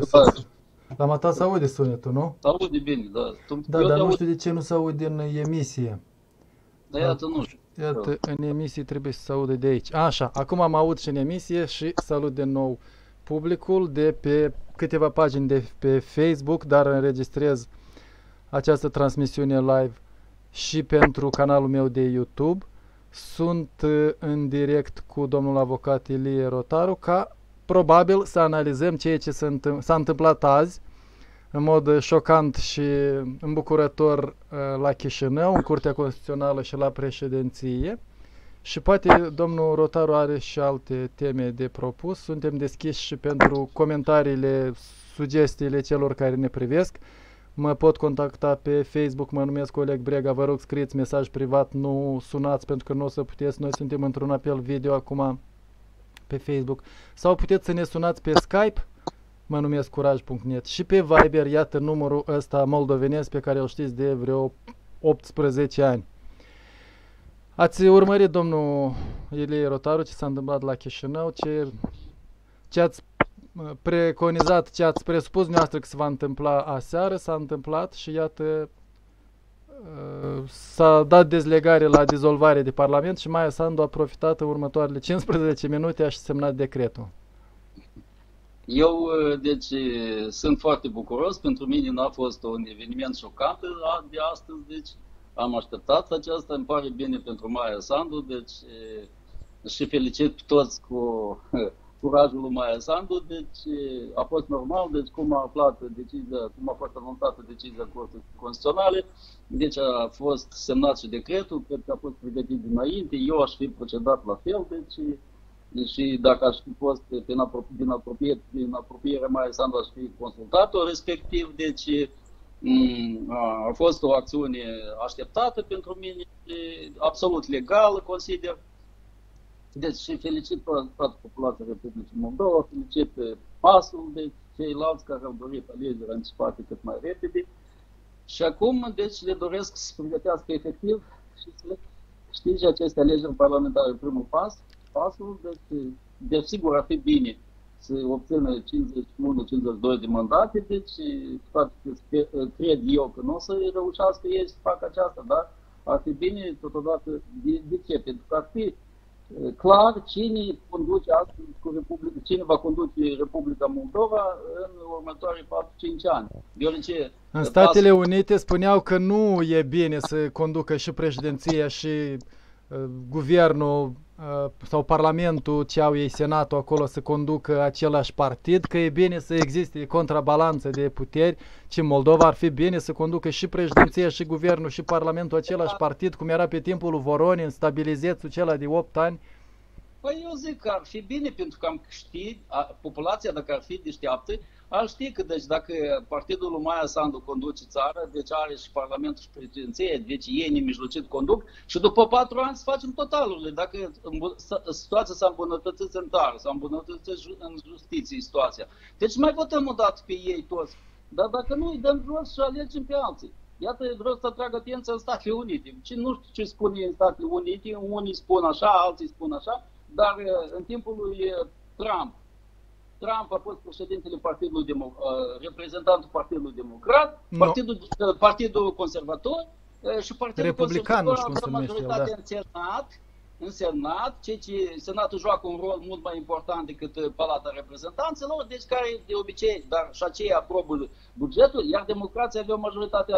La mata se aude sunetul, nu? Se aude bine, da. Da, dar nu știu de ce nu se aude în emisie. Dar iată, nu știu. Iată, în emisie trebuie să se audă de aici. Așa, acum am aud și în emisie și salut de nou publicul de pe câteva pagini de pe Facebook, dar înregistrez această transmisiune live și pentru canalul meu de YouTube. Sunt în direct cu domnul avocat Ilie Rotaru ca probabil să analizăm ceea ce s-a întâmplat azi în mod șocant și îmbucurător la Chișinău, în Curtea Constituțională și la președinție. Și poate domnul Rotaru are și alte teme de propus. Suntem deschiși și pentru comentariile, sugestiile celor care ne privesc. Mă pot contacta pe Facebook, mă numesc Oleg Brega, vă rog scrieți mesaj privat, nu sunați pentru că nu o să puteți, noi suntem într-un apel video acum pe Facebook. Sau puteți să ne sunați pe Skype, mă numesc curaj.net, și pe Viber, iată numărul ăsta moldovenesc pe care îl știți de vreo 18 ani. Ați urmărit, domnul Ilie Rotaru, ce s-a întâmplat la Chișinău, ce ați preconizat, ce ați presupus noastră că se va întâmpla aseară, s-a întâmplat și iată s-a dat dezlegare la dizolvare de Parlament și Maia Sandu a profitat în următoarele 15 minute și semnat decretul. Eu, deci, sunt foarte bucuros. Pentru mine n-a fost un eveniment șocant de astăzi, deci am așteptat aceasta. Îmi pare bine pentru Maia Sandu, deci și felicit pe toți cu curajul lui Maia Sandu, deci a fost normal, deci cum a aflat decizia, cum a fost anunțată decizia Curții Constituționale, deci a fost semnat și decretul, cred că a fost pregătit dinainte, eu aș fi procedat la fel, deci și dacă aș fi fost din apropiere Maia Sandu, aș fi consultat-o respectiv, deci a fost o acțiune așteptată pentru mine, absolut legală, consider. Deci și felicit toată populația Republicii Moldova, felicit PAS-ul, deci ceilalți care au dorit alegeri anticipate cât mai repede. Și acum, deci, le doresc să se pregătească efectiv și să știți aceste alegeri parlamentare, primul pas, pasul, deci sigur ar fi bine să obțină 51-52 de mandate, deci cred eu că nu o să reușească ei să facă aceasta, dar ar fi bine totodată, de ce? Pentru că ar fi clar cine conduce astăzi cine va conduce Republica Moldova în următorii 4-5 ani. Deoarece în Statele Unite spuneau că nu e bine să conducă și președinția și guvernul sau parlamentul, ce au ei, senatul acolo, să conducă același partid, că e bine să existe contrabalanță de puteri, ci în Moldova ar fi bine să conducă și președinția și guvernul și parlamentul același partid, cum era pe timpul lui Voronin, stabilizețul acela de 8 ani. Păi eu zic că ar fi bine, pentru că am ști, populația, dacă ar fi deșteaptă, ar ști că deci, dacă partidul lui Maia Sandu conduce țara, deci are și Parlamentul și președinție, deci ei nemijlocit conduc și după 4 ani să facem totalurile. Dacă situația s-a îmbunătățit în țară, s-a îmbunătățit în justiție situația, deci mai votăm o dată pe ei toți. Dar dacă nu, îi dăm jos și alegem pe alții. Iată, vreau să atrag atenția în Statele Unite. Nu știu ce spune în Statele Unite, unii spun așa, alții spun așa, dar în timpul lui Trump a fost președintele reprezentantul Partidului Democrat, Partidul Conservator și Partidul Republican, Conservator a avut majoritate în Senat, ceea ce Senatul joacă un rol mult mai important decât Palata Reprezentanților, deci care de obicei, dar și aceia aprobă bugetul, iar democrația avea majoritatea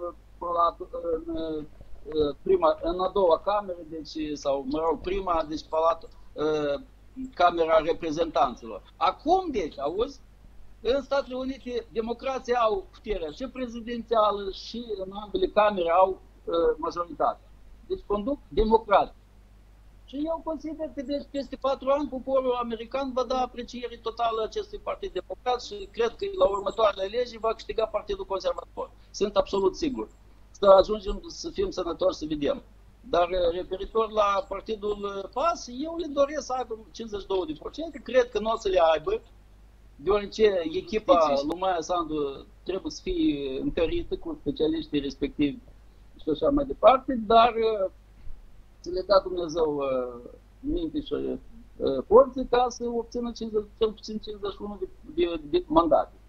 în a doua cameră, deci, sau mă rog, prima, deci Camera Reprezentanților. Acum, deci, auzi, în Statele Unite, democrații au puterea și prezidențială și în ambele camere au majoritate. Deci conduc democrații. Și eu consider că deci, peste 4 ani poporul american va da apreciere totală acestui Partid Democrat și cred că la următoarele legi va câștiga Partidul Conservator. Sunt absolut sigur. Să ajungem să fim sănătoși să vedem. Dar referitor la Partidul PAS, eu le doresc să aibă 52%, cred că nu o să le aibă, deoarece echipa lui Maia Sandu trebuie să fie întărită cu specialiștii respectivi și așa mai departe, dar să le dea Dumnezeu minte și forțe ca să obțină cel puțin 51 de mandate.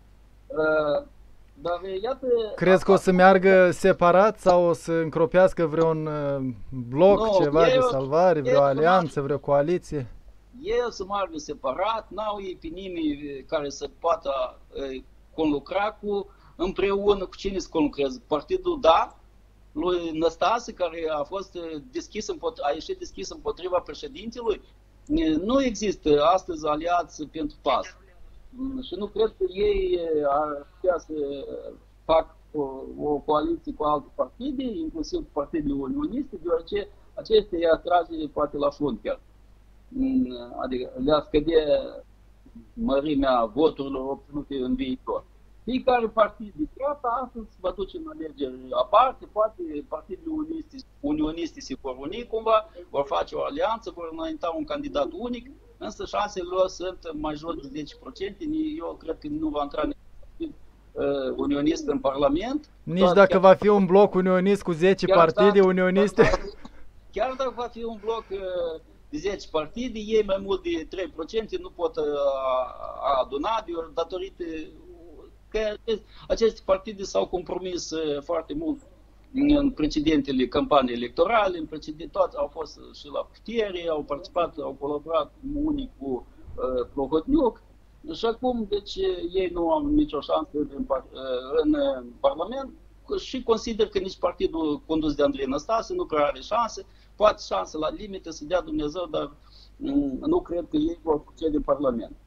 Dar iată... Crezi că o să meargă separat sau o să încropească vreun bloc, Nu, ceva de ei salvare, vreo o să alianță, vreo coaliție? ei o să meargă separat, n-au ei pe nimeni care să poată conlucra împreună cu cine să conlucreze. Partidul Da, lui Năstase, care a fost a ieșit deschis împotriva președintelui, nu există astăzi aliați pentru PAS. Și nu cred că ei ar putea să fac o coaliție cu alte partide, inclusiv partidele unioniste, deoarece acestea i-ar trage poate la fund chiar. Adică le-ar scădea mărimea voturilor obținute în viitor. Fiecare partid de dreapta astăzi va duce în alegeri aparte, poate partidele unioniste se vor uni cumva, vor face o alianță, vor înainta un candidat unic, însă șansele lor sunt mai jos de 10%. Eu cred că nu va intra niciun unionist în Parlament. Nici dacă va fi un bloc unionist cu 10 partide unioniste? Chiar dacă va fi un bloc de 10 partide, ei mai mult de 3% nu pot aduna, datorită că aceste partide s-au compromis foarte mult în precedentele campanii electorale, în toate au fost și la putere, au participat, au colaborat unii cu Plahotniuc și acum deci ei nu au nicio șansă în Parlament și consider că nici partidul condus de Andrei Năstase nu prea are șanse, poate șanse la limite să dea Dumnezeu, dar nu cred că ei vor succede în Parlament.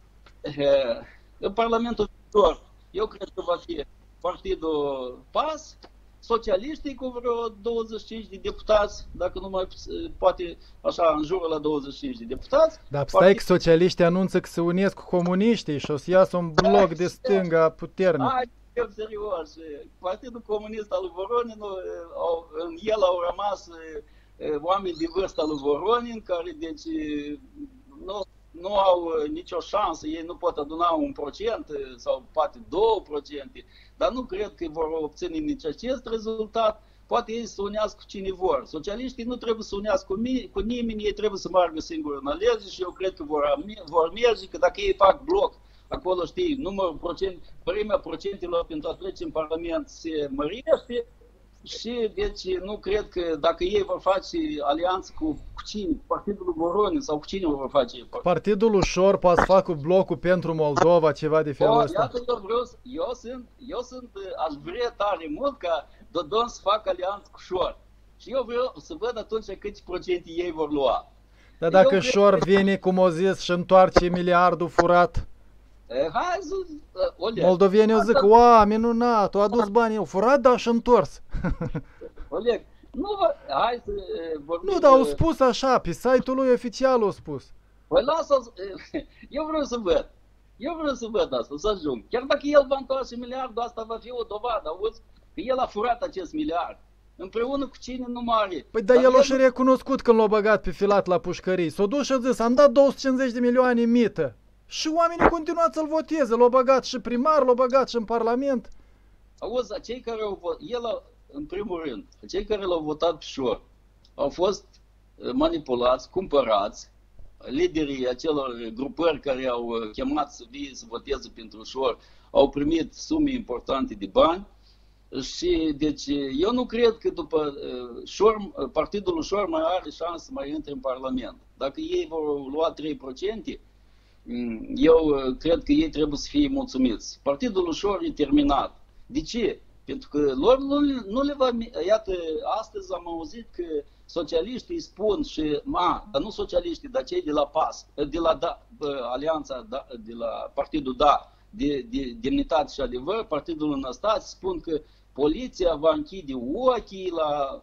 În Parlamentul viitor, eu cred că va fi partidul PAS, socialiștii cu vreo 25 de deputați, dacă nu mai poate așa în jurul la 25 de deputați. Dar stai că socialiștii anunță că se unesc cu comuniștii și o să iasă un bloc de stânga puternic. Hai, eu serios. Partidul Comunist al lui Voronin, în el au rămas oameni de vârstă al lui Voronin, care deci nu au nicio șansă, ei nu pot aduna 1% sau poate 2%, dar nu cred că vor obține nici acest rezultat. Poate ei să unească cu cine vor. Socialiștii nu trebuie să unească cu nimeni, ei trebuie să meargă singuri în alegeri și eu cred că vor merge, că dacă ei fac bloc, acolo știi, premia procentelor pentru a trece în Parlament se mărește. Și deci nu cred că dacă ei vor face alianță cu cine, Partidul Voronin sau cu cine vor face? Partidul ușor poate să facă blocul pentru Moldova, ceva de felul ăsta. Iată, aș vrea tare mult ca Dodon să facă alianță cu Șor. Și eu vreau să văd atunci câți procente ei vor lua. Dar dacă Șor vine, cum o zis, și întoarce miliardul furat, hai să... moldovenii o zic, oa, minunat, o adus banii, au furat, dar și întors. Oleg, hai să vorbim... Nu, dar au spus așa, pe site-ul lui oficial au spus. Păi lasă, eu vreau să văd asta, să ajung. Chiar dacă el va întoarce miliardul, asta va fi o dovadă, auzi, că el a furat acest miliard. Împreună cu cine nu mare. Păi dar el o și recunoscut când l-a băgat pe filat la pușcării. S-a dus și a zis, am dat 250 de milioane mită. Și oamenii continuă să-l voteze. L-a băgat și primar, l-a băgat și în Parlament. Auzi, cei care au votat, în primul rând, cei care l-au votat pe Șor au fost manipulați, cumpărați, liderii acelor grupări care au chemat să vie să voteze pentru Șor au primit sume importante de bani. Și deci eu nu cred că după partidul Șor mai are șansă să mai intre în Parlament. Dacă ei vor lua 3%, eu cred că ei trebuie să fie mulțumiți. Partidul ușor e terminat. De ce? Pentru că lor nu le va... Iată, astăzi am auzit că socialiștii spun și... dar nu socialiștii, dar cei de la PAS, de la Alianța, de la Partidul Da, de Demnitate și Adevăr, Partidul Năstase, spun că poliția va închide ochii la...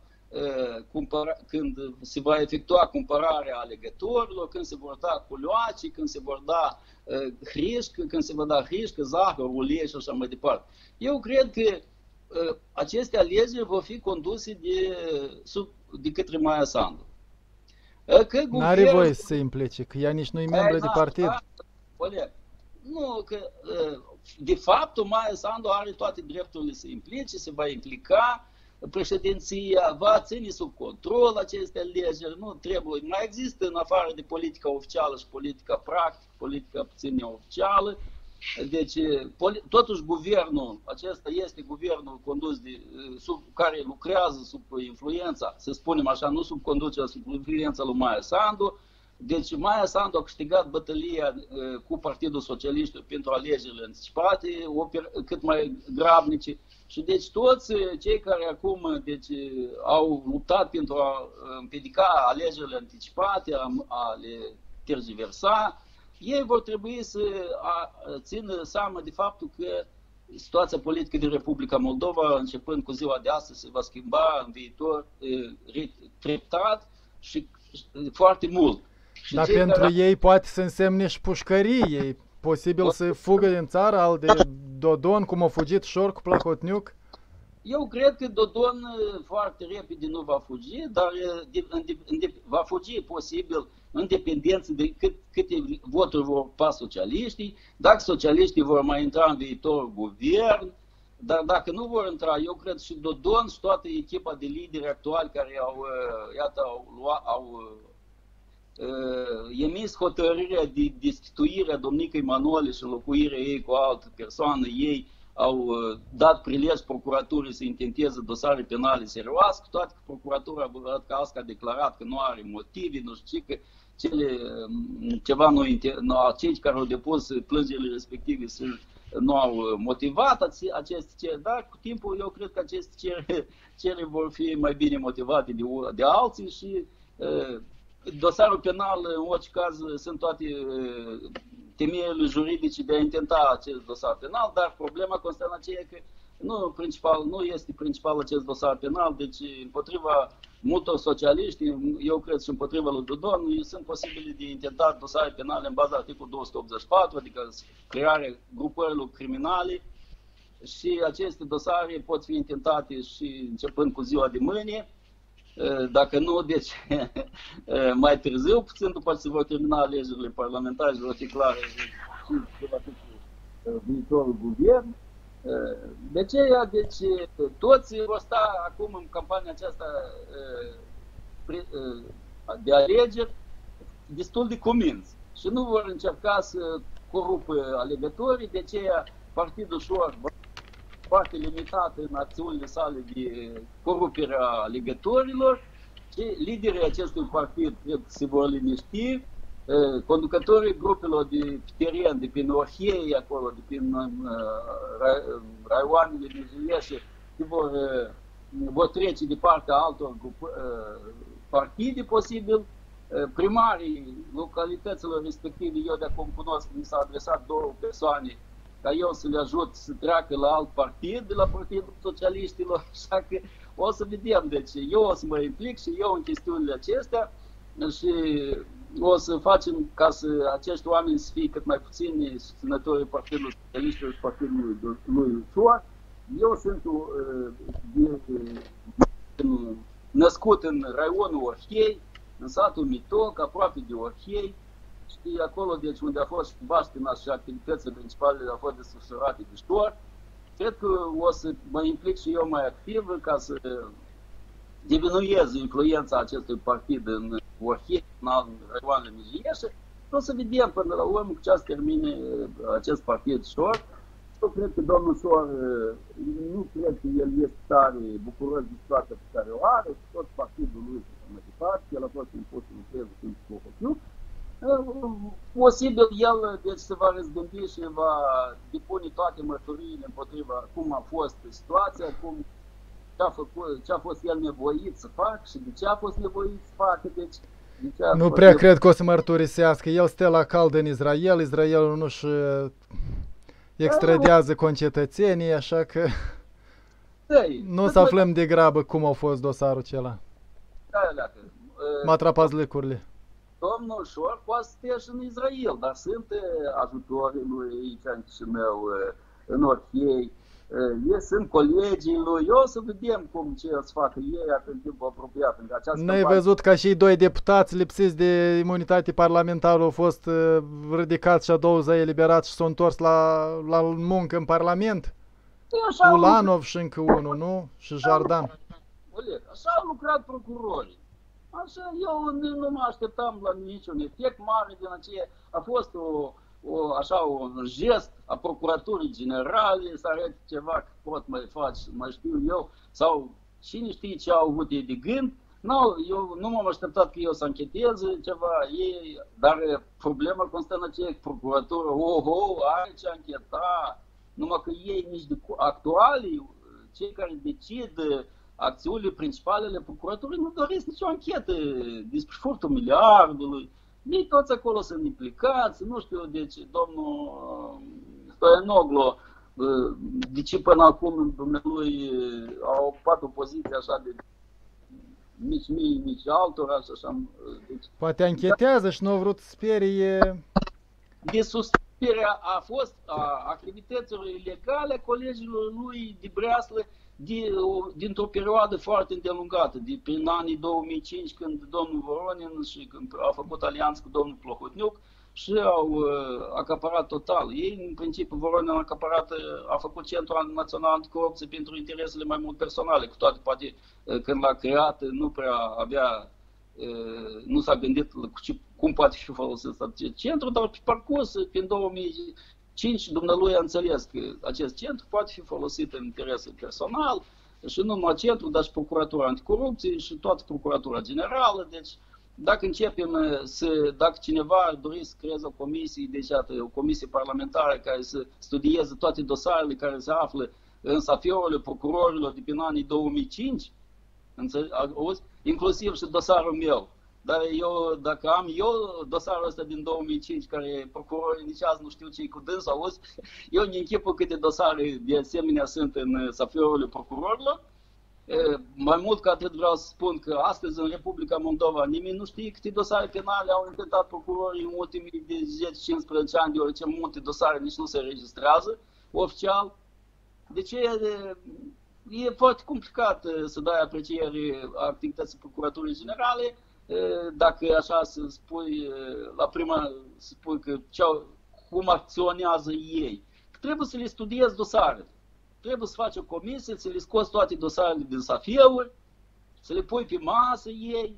când se va efectua cumpărarea alegătorilor, când se vor da culoaci, când se vor da hrișcă, zahăr, ulei și așa mai departe. Eu cred că aceste alegeri vor fi conduse de către Maia Sandu. N-are voie să se implice, că ea nici nu-i membră de partid. Nu, că de fapt Maia Sandu are toate drepturile să implice, se va implica. Președinția va ține sub control aceste alegeri, nu trebuie. Mai există în afară de politica oficială și politica practică, politica puțin neoficială. Deci, totuși guvernul acesta este guvernul condus care lucrează sub influența, să spunem așa, nu sub conducerea, sub influența lui Maia Sandu. Deci Maia Sandu a câștigat bătălia cu Partidul Socialist pentru alegerile anticipate, cât mai grabnice. Și deci toți cei care acum au luptat pentru a împiedica alegerile anticipate, a le tergiversa, ei vor trebui să țină seama de faptul că situația politică din Republica Moldova, începând cu ziua de astăzi, se va schimba în viitor treptat și foarte mult. Și dar pentru ei poate să însemne și pușcărie, posibil să fugă din țară, al de Dodon, cum a fugit Șor cu Plahotniuc? Eu cred că Dodon foarte repede nu va fugi, dar va fugi posibil în dependență de câte voturi vor pa socialiștii, dacă socialiștii vor mai intra în viitor guvern, dar dacă nu vor intra, eu cred și Dodon și toată echipa de lideri actuali care au emis hotărârea de destituire a domnicăi Manole și înlocuirea ei cu o altă persoană, ei au dat prilej procuraturii să intenteze dosare penale serioase, cu toate că procuratura a declarat că nu are motive, nu știu ce, că cei care au depus plângerile respective nu au motivat aceste cereri, dar cu timpul eu cred că aceste cereri vor fi mai bine motivate de alții și dosarul penal, în orice caz, sunt toate temeiurile juridice de a intenta acest dosar penal, dar problema constă în aceea că nu este principal acest dosar penal, deci împotriva multor socialiști, eu cred și împotriva lui Dodon, sunt posibile de intentat dosare penale în baza articolului 284, adică crearea grupărilor criminale, și aceste dosare pot fi intentate și începând cu ziua de mâine. Dacă nu, deci mai târziu, puțin după ce se vor termina alegerile parlamentare și vor fi clare și viitorul guvern. De aceea, deci, toți vor sta acum în campania aceasta de alegeri destul de cuminți și nu vor încerca să corupă alegătorii, de aceea Partidul Șor foarte limitat în acțiunile sale de corupere a alegătorilor și liderii acestui partid cred că se vor liniști, conducătorii grupelor de teren, de prin Orhiei, acolo, de prin raioanele mijilieșe, vor trece de partea altor partide posibil. Primarii localităților respective, eu de acum cunosc, mi s-a adresat două persoane ca eu să le ajut să treacă la alt partid, de la Partidul Socialiștilor, așa că o să vedem. Deci eu o să mă implic și eu în chestiunile acestea și o să facem ca să acești oameni să fie cât mai puțini susținătorii Partidului Socialiștilor și Partidului lui Șor. Eu sunt născut în raionul Orhiei, în satul Mitoc, aproape de Orhiei, și acolo, deci, unde a fost baștina și activitățile principale au fost desfășurate de Șor. Cred că o să mă implic și eu mai activ ca să diminuez influența acestui partid în Orhiei, în raioanele mijilieșe. O să vedem până la urmă cu ce să termine acest partid Șor. Eu cred că domnul Șor, nu cred că el este tare bucuros de situația pe care o are, tot partidul lui s-a motivat, el a fost impus în lucreze când cu Plahotniuc. Posibil el deci, se va răzgândi și va depune toate mărturiile împotriva cum a fost situația, ce a fost el nevoit să facă și de ce a fost nevoit să facă. Deci, nu prea cred că o să mărturisească. El stă la cald în Israel, Israelul nu-și extradează concetățenii, așa că nu să aflăm de grabă cum a fost dosarul acela. M-a atrapat lucrurile. Domnul Șor poate să stea și în Israel, dar sunt ajutorii lui aici în Chișinău, în Orhiei, sunt colegii lui, eu o să vedem ce o să facă ei în timpul apropiat. N-ai văzut ca și doi deputați lipsiți de imunitate parlamentară au fost ridicați și a doua zi eliberați și s-au întors la muncă în Parlament? Ulanov și încă unul, nu? Și Jardan. Așa au lucrat procurorii. Așa, eu nu mă așteptam la niciun efect mare din aceea. A fost un gest a Procuraturii Generale, să arăt ceva că pot mai faci, mai știu eu, sau cine știe ce au avut ei de gând. Nu, eu nu m-am așteptat că eu să ancheteze ceva, dar problema constă în aceea că Procuratura, are ce ancheta, numai că ei nici de actualii, cei care decid acțiunile principale ale Procuraturii nu doresc nicio anchetă despre furtul miliardului. Ei toți acolo sunt implicați, nu știu, deci domnul Stoianoglu, de ce până acum dumnealui a ocupat o poziție așa de nici mie, nici altora și așa. Deci, poate anchetează și nu a vrut să sperie. De susținerea a fost a activităților ilegale colegilor lui de breaslă dintr-o perioadă foarte îndelungată, prin anii 2005, când domnul Voronin și când a făcut alianță cu domnul Plohotniuc și au acaparat total. Ei, în principiu, Voronin a făcut Centrul Național Anticorupție pentru interesele mai mult personale, cu toate, poate, când l-a creat, nu prea avea, nu s-a gândit cum poate fi folosit acest centru, dar pe parcurs, prin 2005, dumnealui a înțeles că acest centru poate fi folosit în interes personal și nu numai centru, dar și Procuratura Anticorupție și toată Procuratura Generală. Deci, dacă începem dacă cineva ar dori să creeze o comisie, deci o comisie parlamentară care să studieze toate dosarele care se află în safeurile procurorilor de prin anii 2005, inclusiv și dosarul meu. Dar dacă am dosarul ăsta din 2005, care procurorii nici azi nu știu ce-i cu dâns, auzi, eu îmi închipă câte dosare de asemenea sunt în safeurile procurorilor. Mai mult ca atât vreau să spun că astăzi în Republica Moldova nimeni nu știe câte dosare penale au intentat procurorii în ultimii de 10-15 ani, deoarece multe dosare nici nu se registrează oficial. Deci e foarte complicat să dai apreciere activității Procuraturii Generale, dacă așa să spui la prima, să spui că cum acționează ei. Trebuie să le studiezi dosarele. Trebuie să faci o comisie, să le scoți toate dosarele din safeuri, să le pui pe masă ei,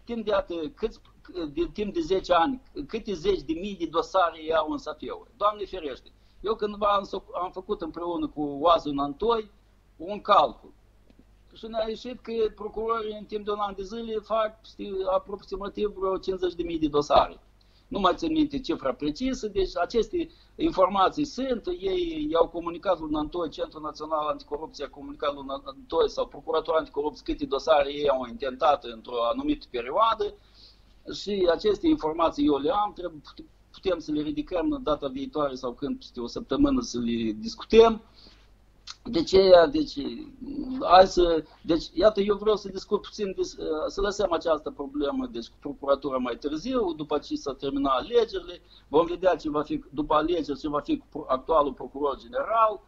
timp de 10 ani, câte zeci de mii de dosare iau în safeuri. Doamne ferește! Eu cândva am făcut împreună cu Oazu Nantoi un calcul. Și ne-a ieșit că procurorii în timp de un an de zile fac aproximativ vreo 50.000 de dosare. Nu mai țin minte cifra precisă, deci aceste informații sunt, ei i-au comunicat lui Nantoi, Centrul Național Anticorupție a comunicat lui Nantoi sau Procuratura Anticorupție câte dosare ei au intentat într-o anumită perioadă și aceste informații eu le am, putem să le ridicăm data viitoare sau când peste o săptămână să le discutăm. Deci, iată, eu vreau să discut puțin, să lăsăm această problemă cu Procuratura mai târziu, după ce s-a terminat alegerile, vom vedea ce va fi, după alegeri, ce va fi cu actualul procuror general.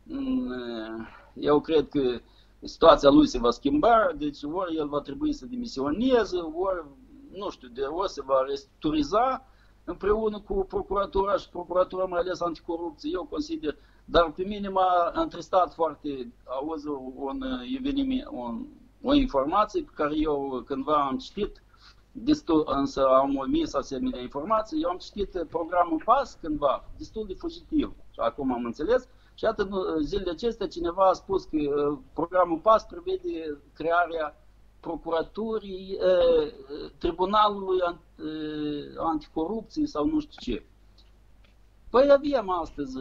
Eu cred că situația lui se va schimba, deci ori el va trebui să demisioneze, ori, nu știu, ori se va restructuriza împreună cu Procuratura și Procuratura mai ales anticorupție, eu consider. Dar pe mine m-a întristat foarte, auzi o informație pe care eu cândva am citit, însă am omis asemenea informații, eu am citit programul PAS cândva, destul de fugitiv, și acum am înțeles, și iată zilele acestea cineva a spus că programul PAS prevede crearea Procuraturii, Tribunalului Anticorupție sau nu știu ce. Păi avem astăzi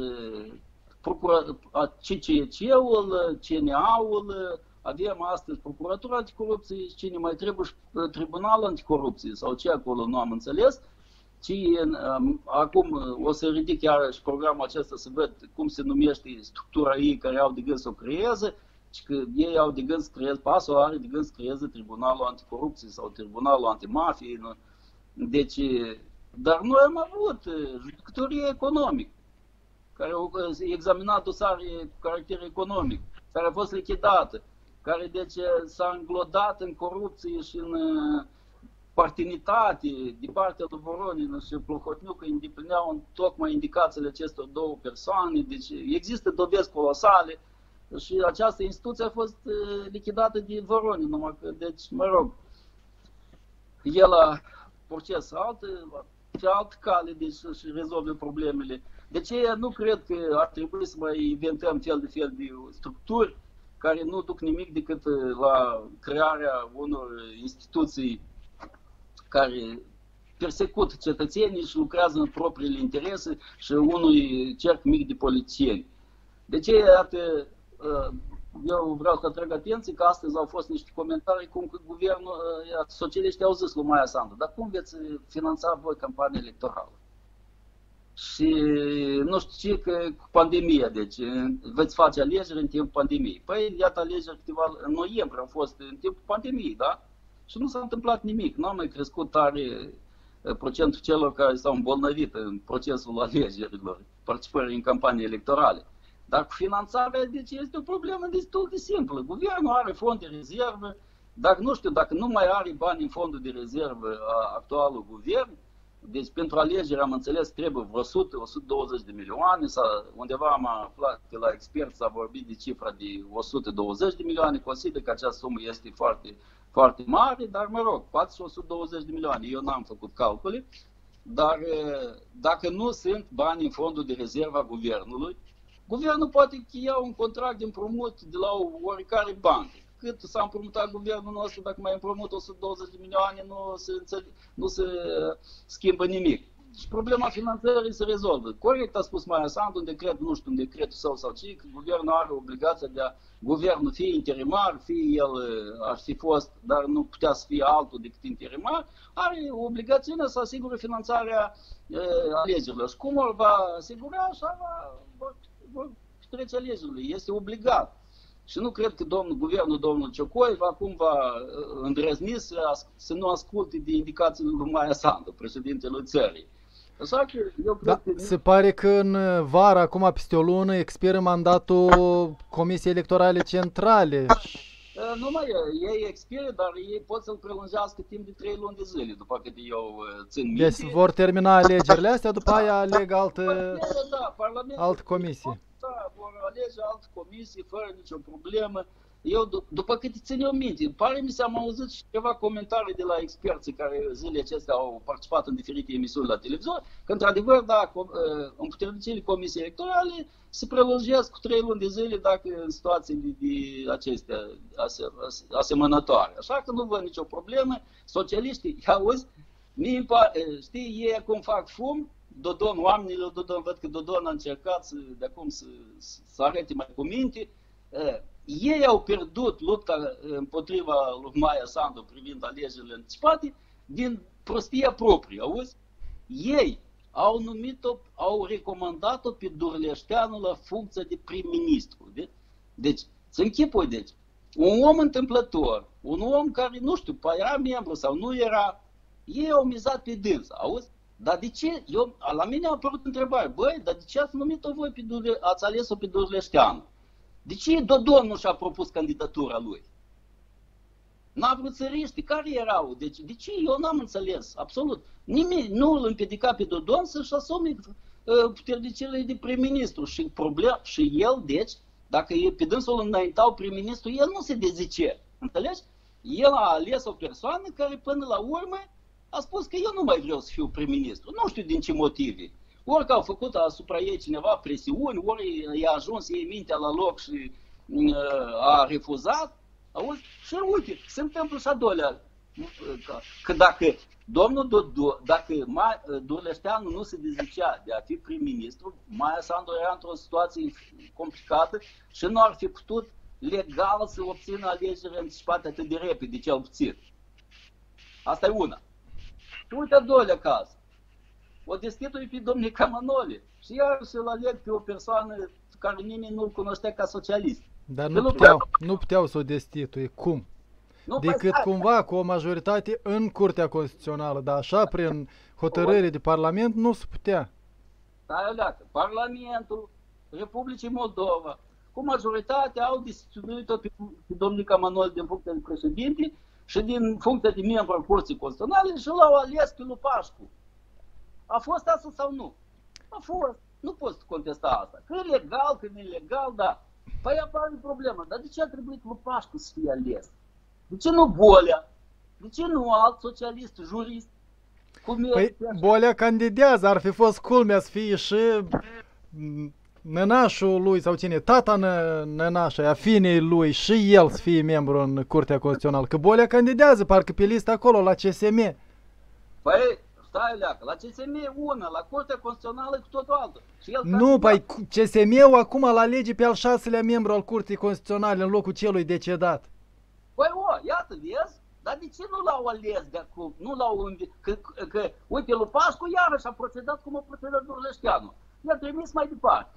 CCC-ul, CNA-ul, avem astăzi Procuratura Anticorupție, cine mai trebuie și Tribunalul Anticorupție sau ce acolo, nu am înțeles. Acum o să ridic iarăși programul acesta să văd cum se numește structura ei care au de gând să o creeze, și că ei au de gând să creeze, PAS-ul are de gând să creeze Tribunalul Anticorupție sau Tribunalul Antimafie. Deci, dar noi am avut judecătorie economică, care au examinat dosare cu caracter economic, care a fost lichidată, care deci s-a înglodat în corupție și în partinitate din partea lui Voronin și Plohotniuc, că îndeplineau tocmai indicațiile acestor două persoane, deci există dovezi colosale și această instituție a fost lichidată de Voronin, numai că, deci, mă rog, el a proces alt, altă cale deci, să-și rezolve problemele. De aceea nu cred că ar trebui să mai inventăm fel de structuri care nu duc nimic decât la crearea unor instituții care persecută cetățenii și lucrează în propriile interese și unui cerc mic de politicieni. De aceea, iată, eu vreau să atrag atenție că astăzi au fost niște comentarii cum că guvernul, socialiștii au zis lui Maia Sandu, dar cum veți finanța voi campania electorală? Și nu știu ce, că cu pandemia, deci veți face alegeri în timpul pandemiei. Păi, iată alegeri câteva, în noiembrie au fost în timpul pandemiei, da? Și nu s-a întâmplat nimic, nu a mai crescut tare procentul celor care s-au îmbolnăvit în procesul alegerilor, participării în campanii electorale. Dar cu finanțarea, deci este o problemă destul de simplă. Guvernul are fond de rezervă, dacă nu știu, dacă nu mai are bani în fondul de rezervă actualul guvern, deci pentru alegeri am înțeles trebuie vreo 100-120 de milioane, sau undeva am aflat că la experți s-a vorbit de cifra de 120 de milioane, consider că această sumă este foarte, foarte mare, dar mă rog, poate și 120 de milioane, eu n-am făcut calcule, dar dacă nu sunt bani în fondul de rezervă a guvernului, guvernul poate încheia un contract de împrumut de la o oricare bancă. Cât s-a împrumutat guvernul nostru, dacă mai împrumut 120 de milioane, nu se schimbă nimic. Și problema finanțării se rezolvă. Corect a spus Maia Sandu, un decret, nu știu, un decret sau ce, că guvernul are obligația de a, guvernul fie interimar, fie el ar fi fost, dar nu putea să fie altul decât interimar, are obligațiunea să asigure finanțarea alegerilor. Și cum o va asigura, așa vor trece alegerile. Este obligat. Și nu cred că guvernul domnul Ciocoi acum va îndrăzni să nu asculte de indicațiile lui Maia Sandu, președintelui țării. Așa că eu cred că... Se pare că în vară, acum peste o lună, expiră mandatul Comisiei Electorale Centrale. Numai ei expiră, dar ei pot să-l prelungească timp de 3 luni de zile, după cât eu țin minte. Deci vor termina alegerile astea, după aia aleg altă comisie. Da, vor alege altă comisie fără nicio problemă. Eu, după cât țin eu minte, pare mi s-am auzit și ceva comentarii de la experții care zilele acestea au participat în diferite emisiuni la televizor, că într-adevăr, da, împuternicirile comisiei electorale se prelungesc cu 3 luni de zile dacă în situații de acestea asemănătoare. Așa că nu văd nicio problemă. Socialiștii, auzi, știi, ei acum fac fum, Dodon, oamenilor Dodon, văd că Dodon a încercat de acum să arate mai cu minte. Ei au pierdut lupta împotriva lui Maia Sandu privind alegerile anticipate din prostia proprie, auzi? Ei au recomandat-o pe Durleșteanu la funcția de prim-ministru. Deci, să închipui, deci, un om întâmplător, un om care, nu știu, era membru sau nu era, ei au mizat pe dânsa, auzi? Dar de ce? La mine a apărut întrebare, băi, dar de ce ați numit-o voi ați ales-o pe Durleșteanu? De ce Dodon nu și-a propus candidatura lui? N-a vrut să riște. Care erau? Deci, de ce? Eu n-am înțeles. Absolut. Nimic nu îl împiedica pe Dodon să-și asume puternicile de prim-ministru. Și el, deci, dacă pe dânsul înaintau prim-ministru, el nu se dezice. Înțelegi? El a ales o persoană care până la urmă a spus că eu nu mai vreau să fiu prim-ministru. Nu știu din ce motive. Ori că au făcut asupra ei cineva presiuni, ori i-a ajuns ei mintea la loc și a refuzat. Auzi? Și uite, se întâmplă și a doilea. Că dacă dacă Durleșteanu nu se dezicea de a fi prim-ministru, Maia Sandu era într-o situație complicată și nu ar fi putut legal să obțină alegeri anticipate atât de repede, cel puțin. Asta e una. Și uite a doilea caz. O destituie pe domnica Manole și iar să-l aleg pe o persoană care nimeni nu-l cunoștea ca socialist. Dar nu puteau să o destituie. Cum? Decât cumva cu o majoritate în Curtea Constituțională, dar așa prin hotărâre de Parlament nu se putea. Parlamentul Republicii Moldova cu majoritate au destituit-o pe domnica Manole din funcția de președinte și din funcția de membru al Curții Constituționale și l-au ales pe lui Pașcu. A fost asta sau nu? A fost. Nu poți contesta asta. Că e legal, că nu e legal, da. Păi apare problema. Dar de ce a trebuit lui Pașcu să fie ales? De ce nu Bolea? De ce nu alt socialist, jurist? Cum e? Păi Bolea candidează, ar fi fost culmea să fie și nănașul lui sau cine, tata nănașa, a finei lui și el să fie membru în Curtea Constituțională. Că Bolea candidează, parcă pe listă acolo, la CSM. Păi, stai leacă, la CSM e una, la Curtea Constituțională e cu totul altă. Și el Nu, păi CSM-ul acum îl alege pe al 6-lea membru al Curții Constituționale în locul celui decedat. Păi, iată, vezi? Dar de ce nu l-au ales de acum? Nu l-au că, uite, lui Pașcu iarăși a procedat cum a procedat Durleșteanu. I-a trimis mai departe.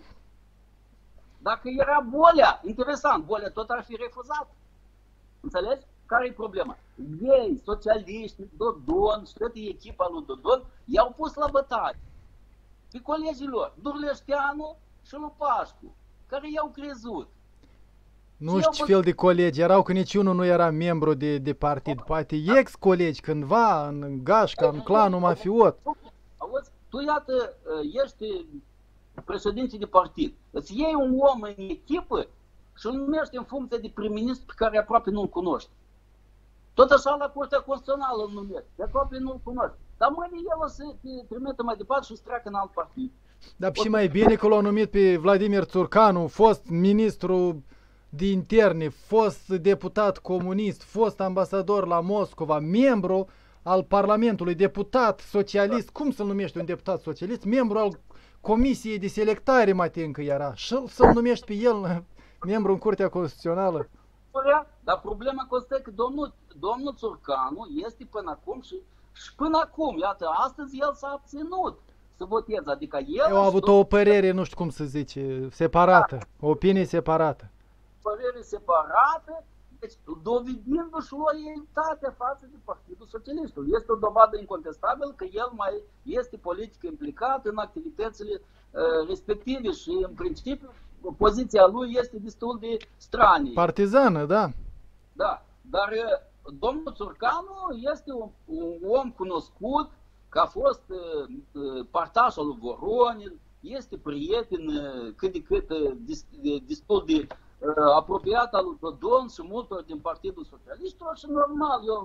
Dacă era Bolea, interesant, Bolea tot ar fi refuzat. Înțelegi? Care e problema? Ei, socialiști, Dodon și toată echipa lui Dodon i-au pus la bătaie. Pe colegii lor, Durleșteanu și lui Pașcu, care i-au crezut. Nu știu ce fel de colegi erau, că niciunul nu era membru de partid. Poate ex-colegi cândva, în gașca, în clanul mafiot. Auzi, tu iată, ești președinte de partid. Îți iei un om în echipă și îl numești în funcție de prim-ministru pe care aproape nu-l cunoști. Tot așa la Curtea Constituțională îl numești, de aproape nu-l cunoști. Dar mâine el o să te trimită mai departe și să treacă în alt partid. Dar și mai bine că l-au numit pe Vladimir Țurcanu, fost ministru de interne, fost deputat comunist, fost ambasador la Moscova, membru al Parlamentului, deputat socialist, cum să-l numești un deputat socialist, membru al Comisiei de Selectare, mai încă era, și să-l numești pe el membru în Curtea Constituțională. Dar problema constă că domnul Țurcanu este până acum și până acum, iată, astăzi el s-a abținut să voteze, adică el... Eu am avut o părere, nu știu cum să zice, separată, o opinie separată. Părere separată, deci dovedindu-și loialitatea față de Partidul Socialistul. Este o dovadă incontestabilă că el mai este politic implicat în activitățile respective și în principiu poziția lui este destul de stranie. Partizană, da. Da, dar domnul Țurcanu este un om cunoscut, că a fost partaș al lui Voronin, este prieten cât de cât destul de apropiat al lui Dodon și multor din Partidul Socialiștilor și normal, eu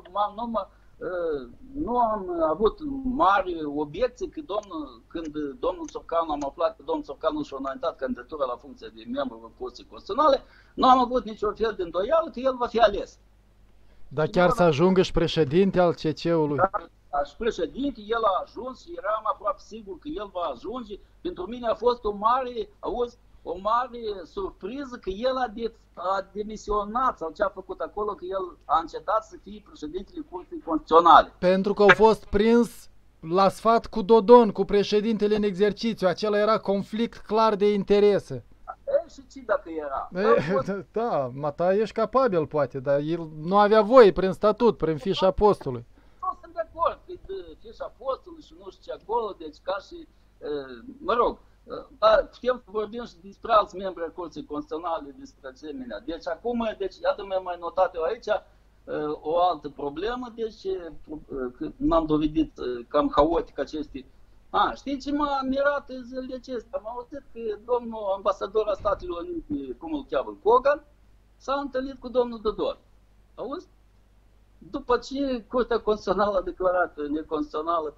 nu am avut mari obiecții când domnul Țurcanu, am aflat că domnul Țurcanu și-a înaintat candidatura la funcție de membru în Curții Constituționale, nu am avut niciun fel de îndoială că el va fi ales. Dar chiar să ajungă și președinte al CC-ului. Da, și președinte, el a ajuns și eram aproape sigur că el va ajunge. Pentru mine a fost o mare surpriză că el a demisionat sau ce a făcut acolo, că el a încetat să fie președintele Curții Constituționale. Pentru că au fost prins la sfat cu Dodon, cu președintele în exercițiu. Acela era conflict clar de interese. Și ce dacă era? Da, Mata ești capabil poate, dar el nu avea voie prin statut, prin fișa postului. Nu sunt de acord, fișa postului și nu știu ce acolo, deci ca și, mă rog, dar putem să vorbim și despre alți membri ai Curții Constituționale, despre asemenea. Deci acum, iată mi-am mai notat eu aici o altă problemă, deci n-am dovedit cam haotic aceste. Știi ce m-a mirat zilele acestea? Am auzit că domnul ambasador al Statelor Unite, cum îl cheamă, Kogan, s-a întâlnit cu domnul Dodon. Auzi? După ce Curtea Constituțională a declarat neconstituțională,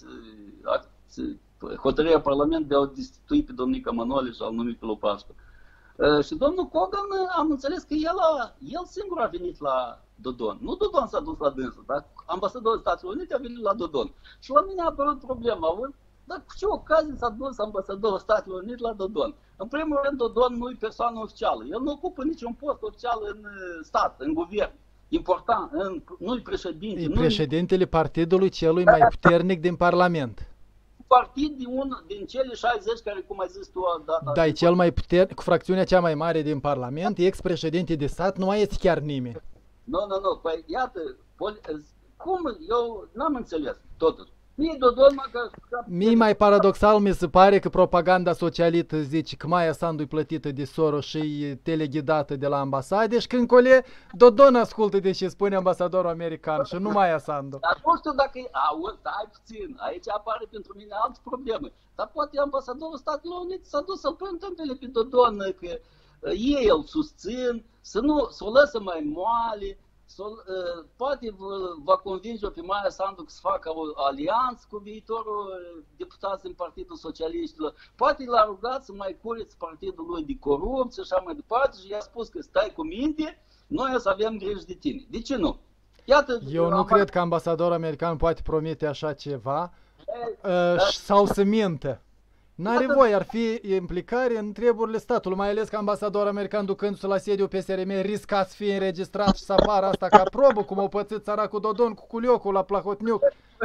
hotărârea Parlamentului de a destitui pe domnica Manole și a-l numit pe Pașcu. Și domnul Kogan, am înțeles că el singur a venit la Dodon. Nu Dodon s-a dus la dânsul, dar ambasadorul Statelor Unite a venit la Dodon. Și la mine a apărut problema, auzi? Dar cu ce ocazie s-a dus ambasadorul Statelor Unite la Dodon? În primul rând, Dodon nu e persoană oficială. El nu ocupă niciun post oficial în stat, în guvern. Important, nu-i președinte. E președintele partidului celui mai puternic din Parlament. Partid din cele 60 care, cum ai zis tu, a dat... Da, e cel mai puternic, cu fracțiunea cea mai mare din Parlament, ex-președinte de stat, nu mai este chiar nimeni. Nu, păi iată, cum, eu n-am înțeles, totuși. Mie mai paradoxal mi se pare că propaganda socialistă zice că Maia Sandu e plătită de Soros și e teleghidată de la ambasade și când cole Dodon ascultă de ce spune ambasadorul american și nu Maia Sandu. Dar nu știu dacă stai puțin, aici apare pentru mine altă probleme. Dar poate ambasadorul Statelor Unite s-a dus să-l întâmple pe Dodon că ei îl susțin, să o lăsă mai moale, poate va convinge pe Maia Sandu să facă o alianță cu viitorul deputat din Partidul Socialiștilor. Poate l-a rugat să mai curețe partidul lui de corupție și așa mai departe și i-a spus că stai cu minte, noi o să avem grijă de tine. De ce nu? Iată, eu nu cred că ambasadorul american poate promite așa ceva sau să minte. N-are voie, ar fi implicare în treburile statului, mai ales că ambasadorul american ducându-se la sediul PSRM risca să fie înregistrat și să apară asta ca probă, cum o pățit țăracul Dodon cu Culiocul la Plahotniuc.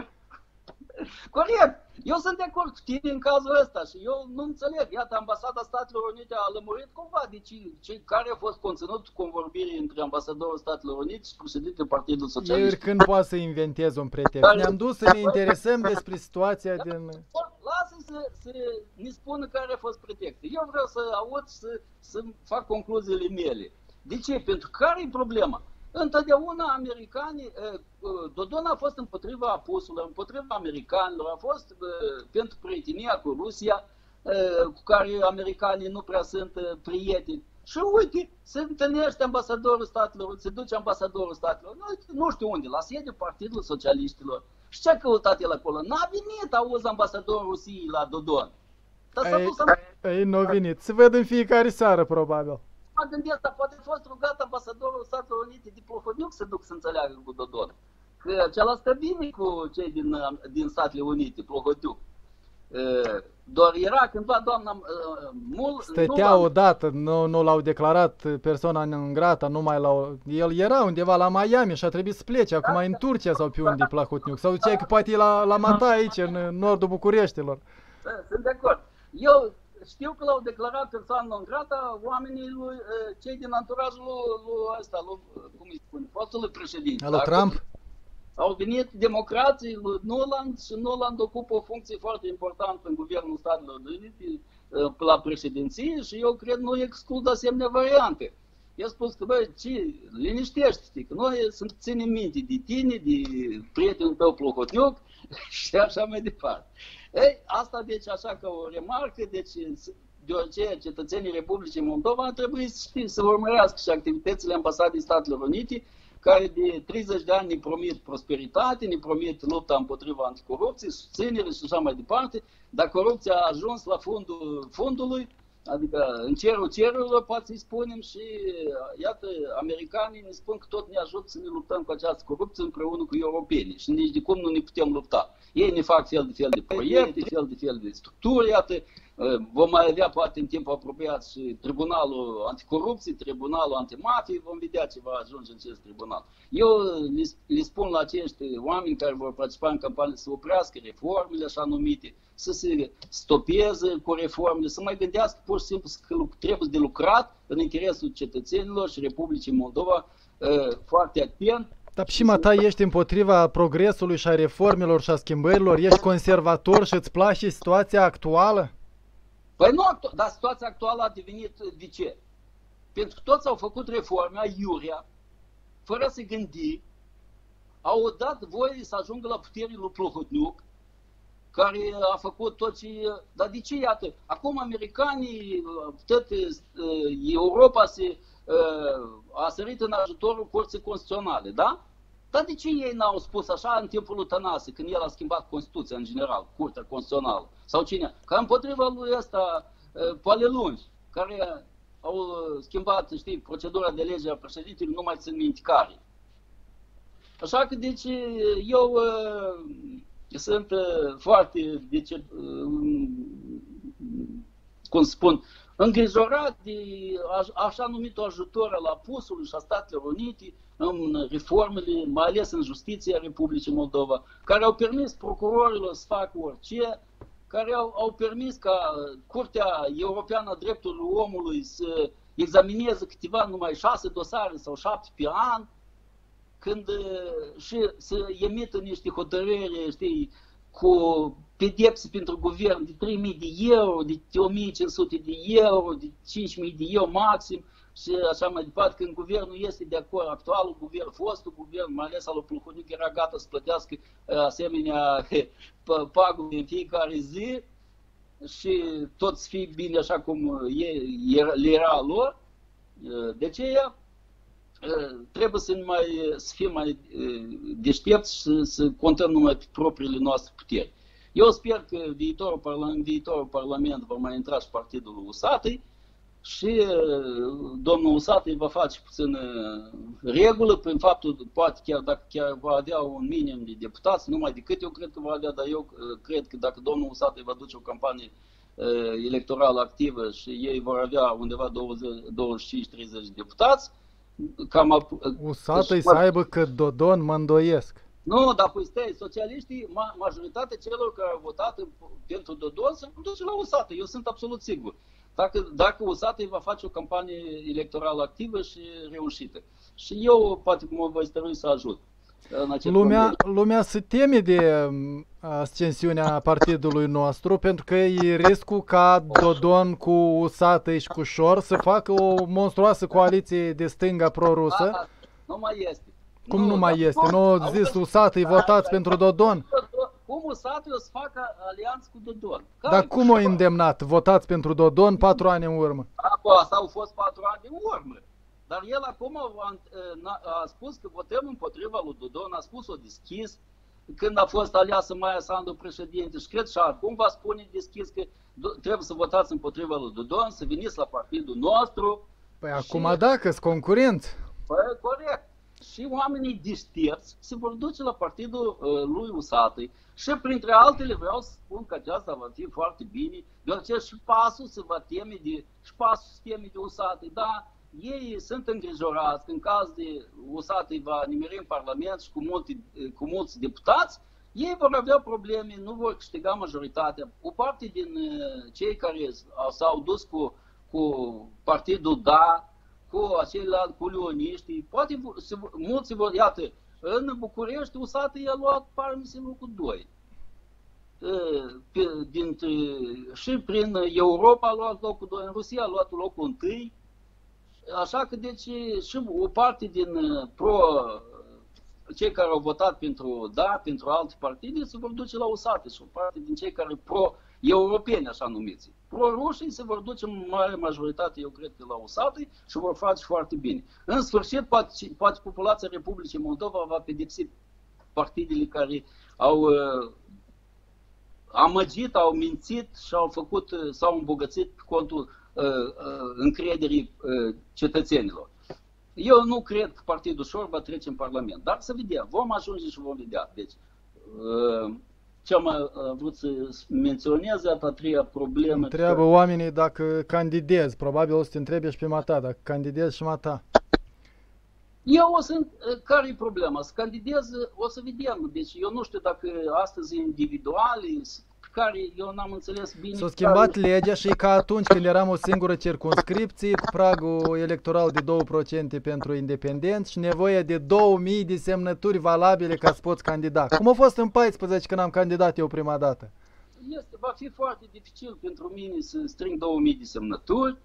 Corect! Eu sunt de acord cu tine în cazul ăsta și eu nu înțeleg. Iată, Ambasada Statelor Unite a lămurit cumva de care a fost conținut convorbirii între ambasadorul Statelor Unite și președintele Partidul Socialist. Eu când poate să inventez un pretext. Ne-am dus să ne interesăm despre situația din... Lasă să ne spună care a fost pretextul. Eu vreau să aud, să fac concluziile mele. De ce? Pentru care e problema? Întotdeauna americanii, Dodon a fost împotriva apusului, împotriva americanilor, a fost pentru prietenia cu Rusia, cu care americanii nu prea sunt prieteni. Și uite, se întâlnește ambasadorul statelor, se duce ambasadorul statelor, nu știu unde, la sediul Partidului Socialiștilor. Și ce a căutat el acolo? N-a venit, auzi, ambasadorul Rusiei la Dodon. Ei, nu a venit. Se văd în fiecare seară, probabil. Mă gândesc, dar poate a fost rugat ambasadorul Statelor Unite de Plahotniuc să duc să înțeleagă cu Dodon. Că cealaltă bine cu cei din Statele Unite, Plahotniuc. Doar era cândva doamna Mul... Stătea odată, nu l-au declarat persoana non grata, el era undeva la Miami și a trebuit să plece, acum în Turcia sau pe unde Plahotniuc. Sau ziceai că poate e la Mata aici, în nordul Bucureștilor. Sunt de acord. Eu știu că l-au declarat persoană non grata oamenii lui, cei din anturajul lui ăsta, cum îi spune, fostului președinte. Lui Trump? Au venit democrații lui Nuland și Nuland ocupă o funcție foarte importantă în Guvernul Statelor Unite la președinție și eu cred nu exclud asemenea variante. I-a spus că, băi, liniștește-te, că noi ținem minte de tine, de prietenul tău Plahotniuc și așa mai departe. Ei, asta deci așa ca o remarcă, deci deoarece cetățenii Republicii Moldova trebuie să urmărească și activitățile Ambasadei Statelor Unite, care de 30 de ani ne promit prosperitate, ne promit lupta împotriva anticorupției, susținere și așa mai departe, dar corupția a ajuns la fundul fundului, adică în cerul cerurilor, poate să-i spunem, și iată, americanii ne spun că tot ne ajută să ne luptăm cu această corupție împreună cu europenii și nici de cum nu ne putem lupta. Ei ne fac fel de proiecte, fel de structuri, iată, vom mai avea poate în timp apropiat și Tribunalul Anticorupție, Tribunalul Antimafie, vom vedea ce va ajunge în acest tribunal. Eu le spun la acești oameni care vor participa în campanie să oprească reformele așa numite, să se stopeze cu reformele, să mai gândească pur și simplu că trebuie de lucrat în interesul cetățenilor și Republicii Moldova foarte atent. Dar și mata ești împotriva progresului și a reformelor și a schimbărilor? Ești conservator și îți place situația actuală? Păi nu, dar situația actuală a devenit de ce? Pentru că toți au făcut reforme aiurea, fără să gândi, au dat voie să ajungă la puterea lui Plahotniuc, care a făcut tot ce... Dar de ce, iată, acum americanii, tot Europa a sărit în ajutorul Curții Constituționale, da? Dar de ce ei n-au spus așa în timpul lui Tănase, când el a schimbat Constituția în general, Curtea Constituțională? Sau cine? Ca împotriva lui ăsta, Poalelungi, care au schimbat, știi, procedura de lege a președintelui, nu mai țin minte care. Așa că, deci, eu sunt foarte, cum spun, îngrijorat de așa numitul ajutor al apusului și a Statelor Unite în reformele, mai ales în justiția Republicii Moldova, care au permis procurorilor să facă orice, care au permis ca Curtea Europeană a Drepturilor Omului să examineze câteva, numai 6 dosare sau 7 pe an, când și să emită niște hotărâri, știi, cu pedepse pentru guvern de 3.000 de euro, de 1.500 de euro, de 5.000 de euro maxim și așa mai departe, când guvernul este de acord, actualul guvern, fostul guvern, mai ales al lui Plahotniuc, era gata să plătească asemenea pagube în fiecare zi și tot să fie bine așa cum le era lor. De aceea trebuie să fim mai deștepți și să contăm numai pe propriile noastre puteri. Eu sper că în viitorul Parlament va mai intra și partidul USAT-ului și domnul USAT-ului va face puțin regulă prin faptul, poate chiar dacă chiar va avea un minim de deputați, numai decât eu cred că va avea, dar eu cred că dacă domnul USAT-ului va duce o campanie electorală activă și ei vor avea undeva 25-30 deputați, USAT-ului să aibă că Dodon mă îndoiesc. Nu, dar păi stai, socialiștii, majoritatea celor care au votat pentru Dodon se duce la USAT, eu sunt absolut sigur. Dacă USAT va face o campanie electorală activă și reușită. Și eu poate mă voi stărui să ajut. Lumea se teme de ascensiunea partidului nostru pentru că e riscul ca Dodon cu USAT și cu Șor să facă o monstruoasă coaliție de stânga pro-rusă. Nu mai este. Cum nu mai este? Nu au zis USAT-ii votați pentru Dodon? Cum USAT-ul o să facă alianță cu Dodon? Dar cum o îndemnat? Votați pentru Dodon 4 ani în urmă. Asta au fost 4 ani în urmă. Dar el acum a spus că votăm împotriva lui Dodon, a spus-o deschis, când a fost aleasă Maia Sandu președinte și cred și acum va spune deschis că trebuie să votați împotriva lui Dodon, să veniți la partidul nostru. Păi acum da, că-s concurenți. Păi corect. Și oamenii deștepți se vor duce la partidul lui USAT-ului și printre altele vreau să spun că aceasta va fi foarte bine, deoarece și PAS-ul se teme de USAT-ului, da, ei sunt îngrijorați că în caz de USAT-ului va nimeri în Parlament și cu mulți deputați, ei vor avea probleme, nu vor câștiga majoritatea. O parte din cei care s-au dus cu partidul DA, cu aceilalți, cu leoniștii, poate mulți vor, iată, în București USAT-ul a luat parmise locul 2. Și prin Europa a luat locul 2, în Rusia a luat locul 1. Așa că deci și o parte din cei care au votat pentru DA, pentru alte partide, se vor duce la USAT și o parte din cei care pro-europeni, așa numiți. Pro-rușii se vor duce în mare majoritate, eu cred că la USAT și vor face foarte bine. În sfârșit, poate populația Republicii Moldova va pedepsi partidele care au amăgit, au mințit și s-au îmbogățit pe contul încrederii cetățenilor. Eu nu cred că Partidul Șor va trece în Parlament, dar să vedem, vom ajunge și vom vedea. Deci, ce am vrut să menționez, a treia problemă. Întreabă oamenii dacă candidezi, probabil o să te întrebi și pe mata, dacă candidezi și mata. Eu care e problema? Să candidez, o să vedem. Deci eu nu știu dacă astăzi individuali, care eu n-am înțeles bine. S-a schimbat legea și ca atunci când eram o singură circumscripție, cu pragul electoral de 2% pentru independenți și nevoia de 2000 de semnături valabile ca să poți candida. Cum a fost în 14 când am candidat eu prima dată? Va fi foarte dificil pentru mine să strâng 2000 de semnături.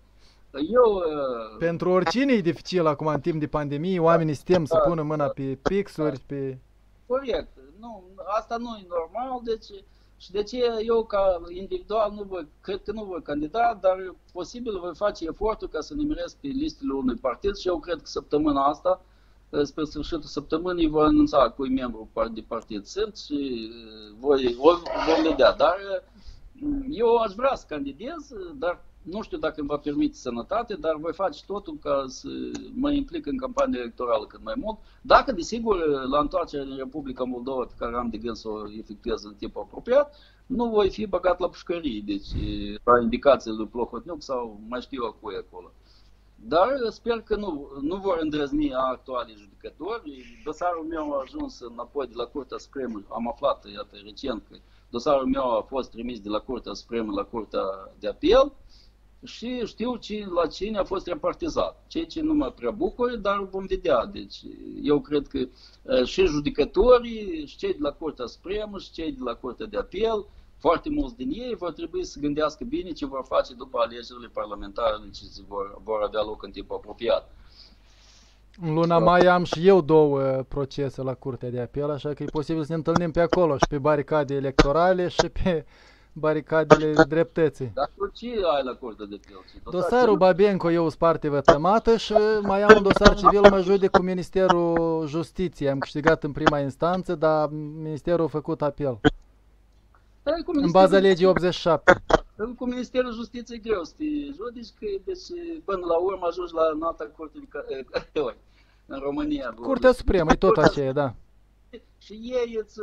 Pentru oricine e dificil acum în timp de pandemie, oamenii se tem să pună mâna pe pixuri, pe... Corect. Nu, asta nu e normal, deci... Și de ce eu, ca individual, cred că nu voi candida, dar posibil voi face efortul ca să nimeresc pe listele unui partid și eu cred că săptămâna asta, spre sfârșitul săptămânii, voi anunța cui membru de partid sunt și vom vedea. Dar eu aș vrea să candidez, dar nu știu dacă îmi va permite sănătate, dar voi face totul ca să mă implic în campania electorală cât mai mult. Dacă, desigur, la întoarcerea în Republica Moldova, pe care am de gând să o efectuez în timp apropiat, nu voi fi băgat la pușcărie, deci la indicațiile lui Plohotniuc sau mai știu eu cui acolo. Dar sper că nu vor îndrăzni actualii judecători. Dosarul meu a ajuns înapoi de la Curtea Supremă, am aflat, iată, recent, că dosarul meu a fost trimis de la Curtea Supremă la Curtea de Apel. Și știu la cine a fost repartizat. Ceea ce nu mă prea bucură, dar vom vedea. Deci eu cred că și judecătorii, și cei de la Curtea Supremă, și cei de la Curtea de Apel, foarte mulți din ei vor trebui să gândească bine ce vor face după alegerile parlamentare ce vor avea loc în timp apropiat. În luna mai am și eu 2 procese la Curtea de Apel, așa că e posibil să ne întâlnim pe acolo și pe baricade electorale și pe baricadele dreptății. Dar tu ce ai la Curtea de Apel? Dosarul Babenco eu sunt parte vătămată și mai am un dosar civil, mă judec cu Ministerul Justiției. Am câștigat în prima instanță, dar Ministerul a făcut apel. În baza legii 87. Cu Ministerul Justiției e greu să te judici, că deci, până la urmă ajungi la înalta curte în România. Curtea Supremă, e tot aceea, da. Și ei îți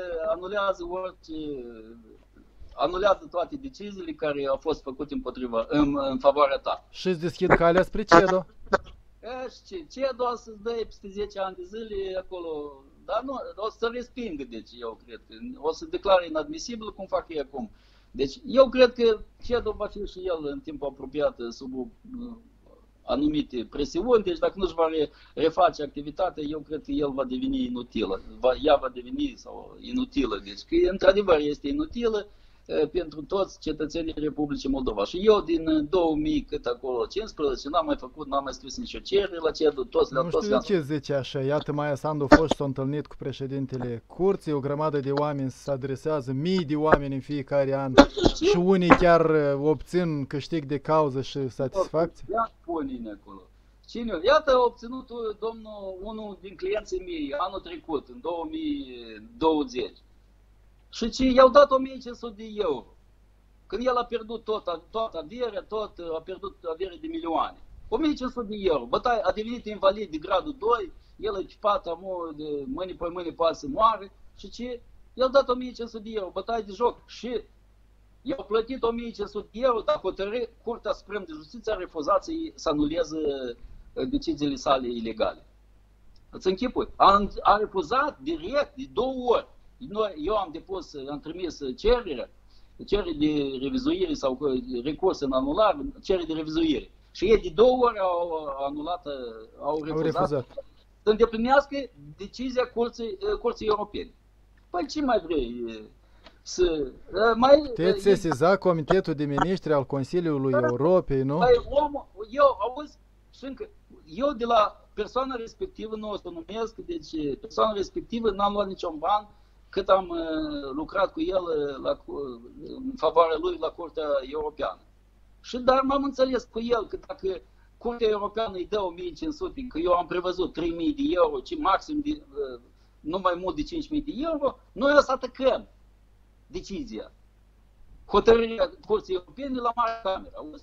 anulează toate deciziile care au fost făcute în favoarea ta. Și îți deschid calea spre CEDO. Și CEDO o să-ți dă peste 10 ani de zile acolo, dar nu, o să respingă, deci eu cred că o să declare inadmisibil cum fac ei acum. Deci eu cred că CEDO va fi și el în timpul apropiat sub anumite presiuni, deci dacă nu-și va reface activitatea, eu cred că el va deveni inutilă. Ea va deveni inutilă. Deci că într-adevăr este inutilă pentru toți cetățenii Republicii Moldova. Și eu din 2000 cât acolo 15 n-am mai scris nicio cerere la CEDO, toți nu știu de ce zice așa. Iată, Maia Sandu a fost și s-a întâlnit cu președintele curții, o grămadă de oameni se adresează, mii de oameni în fiecare an și unii chiar obțin câștig de cauză și satisfacție. Ia spune-ne acolo. Cine? Iată a obținut unul din clienții mei anul trecut, în 2020. Și ce i-au dat 1500 de euro. Când el a pierdut toată averea, a pierdut avere de milioane. 1500 de euro. Bătaie a devenit invalid de gradul 2, el a cipat de mâine pe mâine poate să moare. Și ce? I-au dat 1500 de euro, bătaie de joc. Și i-au plătit 1500 de euro, dar Curtea Supremă de Justiție a refuzat să anuleze deciziile sale ilegale. Îți închipui? A refuzat direct, de 2 ori. Eu am trimis cerere de revizuire sau recurs în anulare, cerere de revizuire. Și ei de 2 ori au refuzat să îndeplinească decizia Curții Europene. Păi ce mai vrei să... Te-ați sesizat Comitetul de Ministri al Consiliului Europei, nu? Păi eu de la persoana respectivă, nu o să numesc, deci persoana respectivă n-am luat niciun ban cât am lucrat cu el în favoarea lui la Curtea Europeană. Dar m-am înțeles cu el că dacă Curtea Europeană îi dă 1500, că eu am prevăzut 3000 de euro, ci maxim nu mai mult de 5000 de euro, noi o să atacăm decizia. Hotărârea Curții Europene la Marea Cameră. Auzi?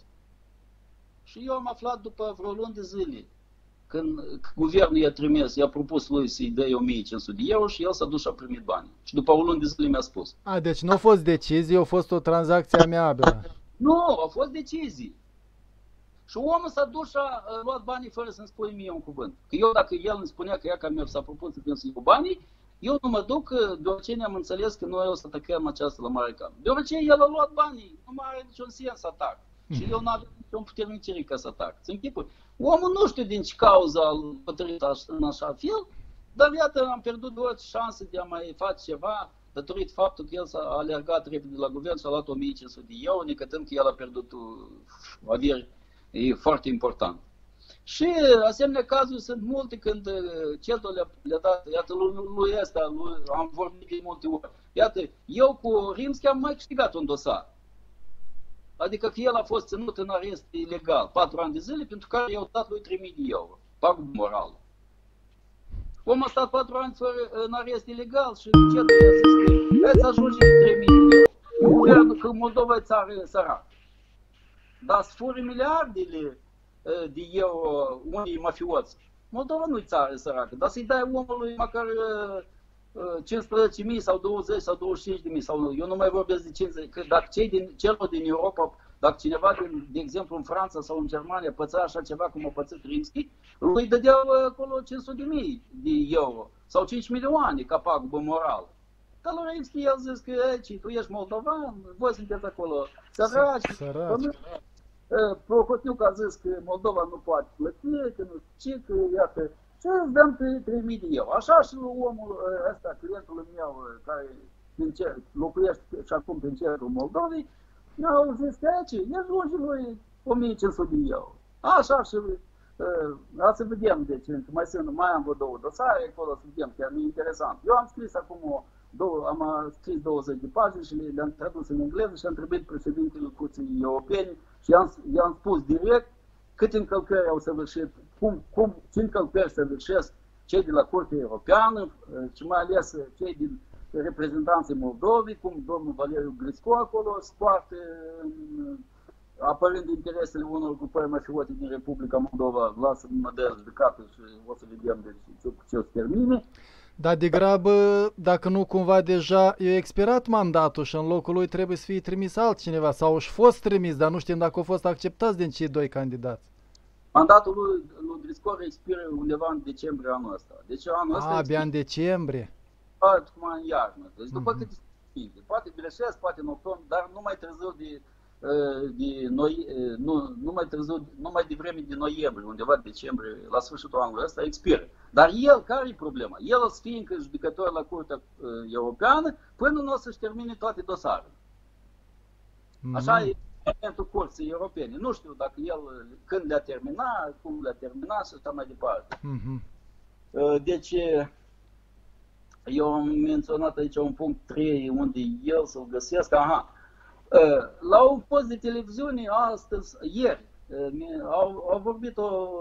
Și eu am aflat după vreo luni de zile, când guvernul i-a propus lui să-i dea 1500 de euro și el s-a dus și a primit bani. Și după o lună de zile mi-a spus. Deci nu a fost decizie, a fost o tranzacție amiabilă. Nu, a fost decizie. Și omul s-a dus și a luat banii fără să-mi spui mie un cuvânt. Că eu, dacă el îmi spunea că ea s-a propus să iau banii, eu nu mă duc, deoarece ne-am înțeles că noi o să atacăm aceasta la Marea Cameră. Deoarece el a luat banii, nu mai are niciun sens atac. Și eu nu aveam niciun puternicire ca să atac. Omul nu știu din ce cauză a hotărât în așa fel, dar iată, am pierdut orice șansă de a mai face ceva, datorită faptul că el s-a alergat repede la guvern și a luat 1500 de euro, necătând că el a pierdut averi. E foarte important. Și asemenea cazuri sunt multe când CEDO le-a dat, iată lui ăsta, am vorbit de multe ori. Iată, eu cu Rimski am mai câștigat un dosar. Adică că el a fost ținut în arest ilegal 4 ani de zile, pentru care i-au dat lui 3000 de euro, pagubă morală. Omul a stat 4 ani în arest ilegal și CEDO i-a zis că îți ajunge 3000 de euro. Guvernul că Moldova e țară săracă. Dar să fură miliardele de euro unii mafioți. Moldova nu e țară săracă, dar să-i dai omului măcar 15.000 sau 20 sau 25.000 sau eu nu mai vorbesc de 50, că dacă celor din Europa, dacă cineva, de exemplu în Franța sau în Germania pățea așa ceva cum a pățit Rimski, îi dădeau acolo 500.000 de euro sau 5 milioane ca pagubă morală. Dar lui Rimski el zis că tu ești moldovan, voi sunteți acolo săraci. Procotniuc a zis că Moldova nu poate plăti, că nu știu ce, că iată, și îți dăm 3.000 de euro. Așa și omul ăsta, clientul meu, care locuiește și acum prin centrul Moldovei, mi-au zis că e ajunge lui 1500 de euro. Așa și să vedem, deci, mai am vreo 2 dosare, acolo să vedem, chiar mi-e interesant. Eu am scris acum am scris 20 de pagini și le-am tradus în engleză și am trebuit președintele Curții Europene și i-am spus direct câte încălcări au săvârșit, ce încălcări săvârșesc cei de la Curtea Europeană și mai ales cei din reprezentanții Moldovei, cum domnul Valeriu Grisco acolo scoate apărând interesele unor grupări mafiote din Republica Moldova, lasă-mă de judecată și o să vedem ce o să termine. Dar degrabă, dacă nu cumva deja e expirat mandatul și în locul lui trebuie să fie trimis altcineva sau și fost trimis, dar nu știm dacă au fost acceptați din cei doi candidați. Mandatul lui Grisco expiră undeva în decembrie anul ăsta. Deci anul ăsta abia în decembrie. Cum în iarnă. Deci după câte minte. Poate greșesc, poate în octombrie, dar nu mai târziu nu mai devreme de noiembrie, undeva decembrie, la sfârșitul anului ăsta, expiră. Dar el, care e problema? El o să fie încă judecător la Curtea Europeană până nu o să-și termine toate dosarele. Așa e momentul Curții Europene. Nu știu dacă el, când le-a terminat, cum le-a terminat și așa mai departe. Deci, eu am menționat aici un punct 3 unde el să-l găsesc. La un post de televiziune astăzi, ieri, au vorbit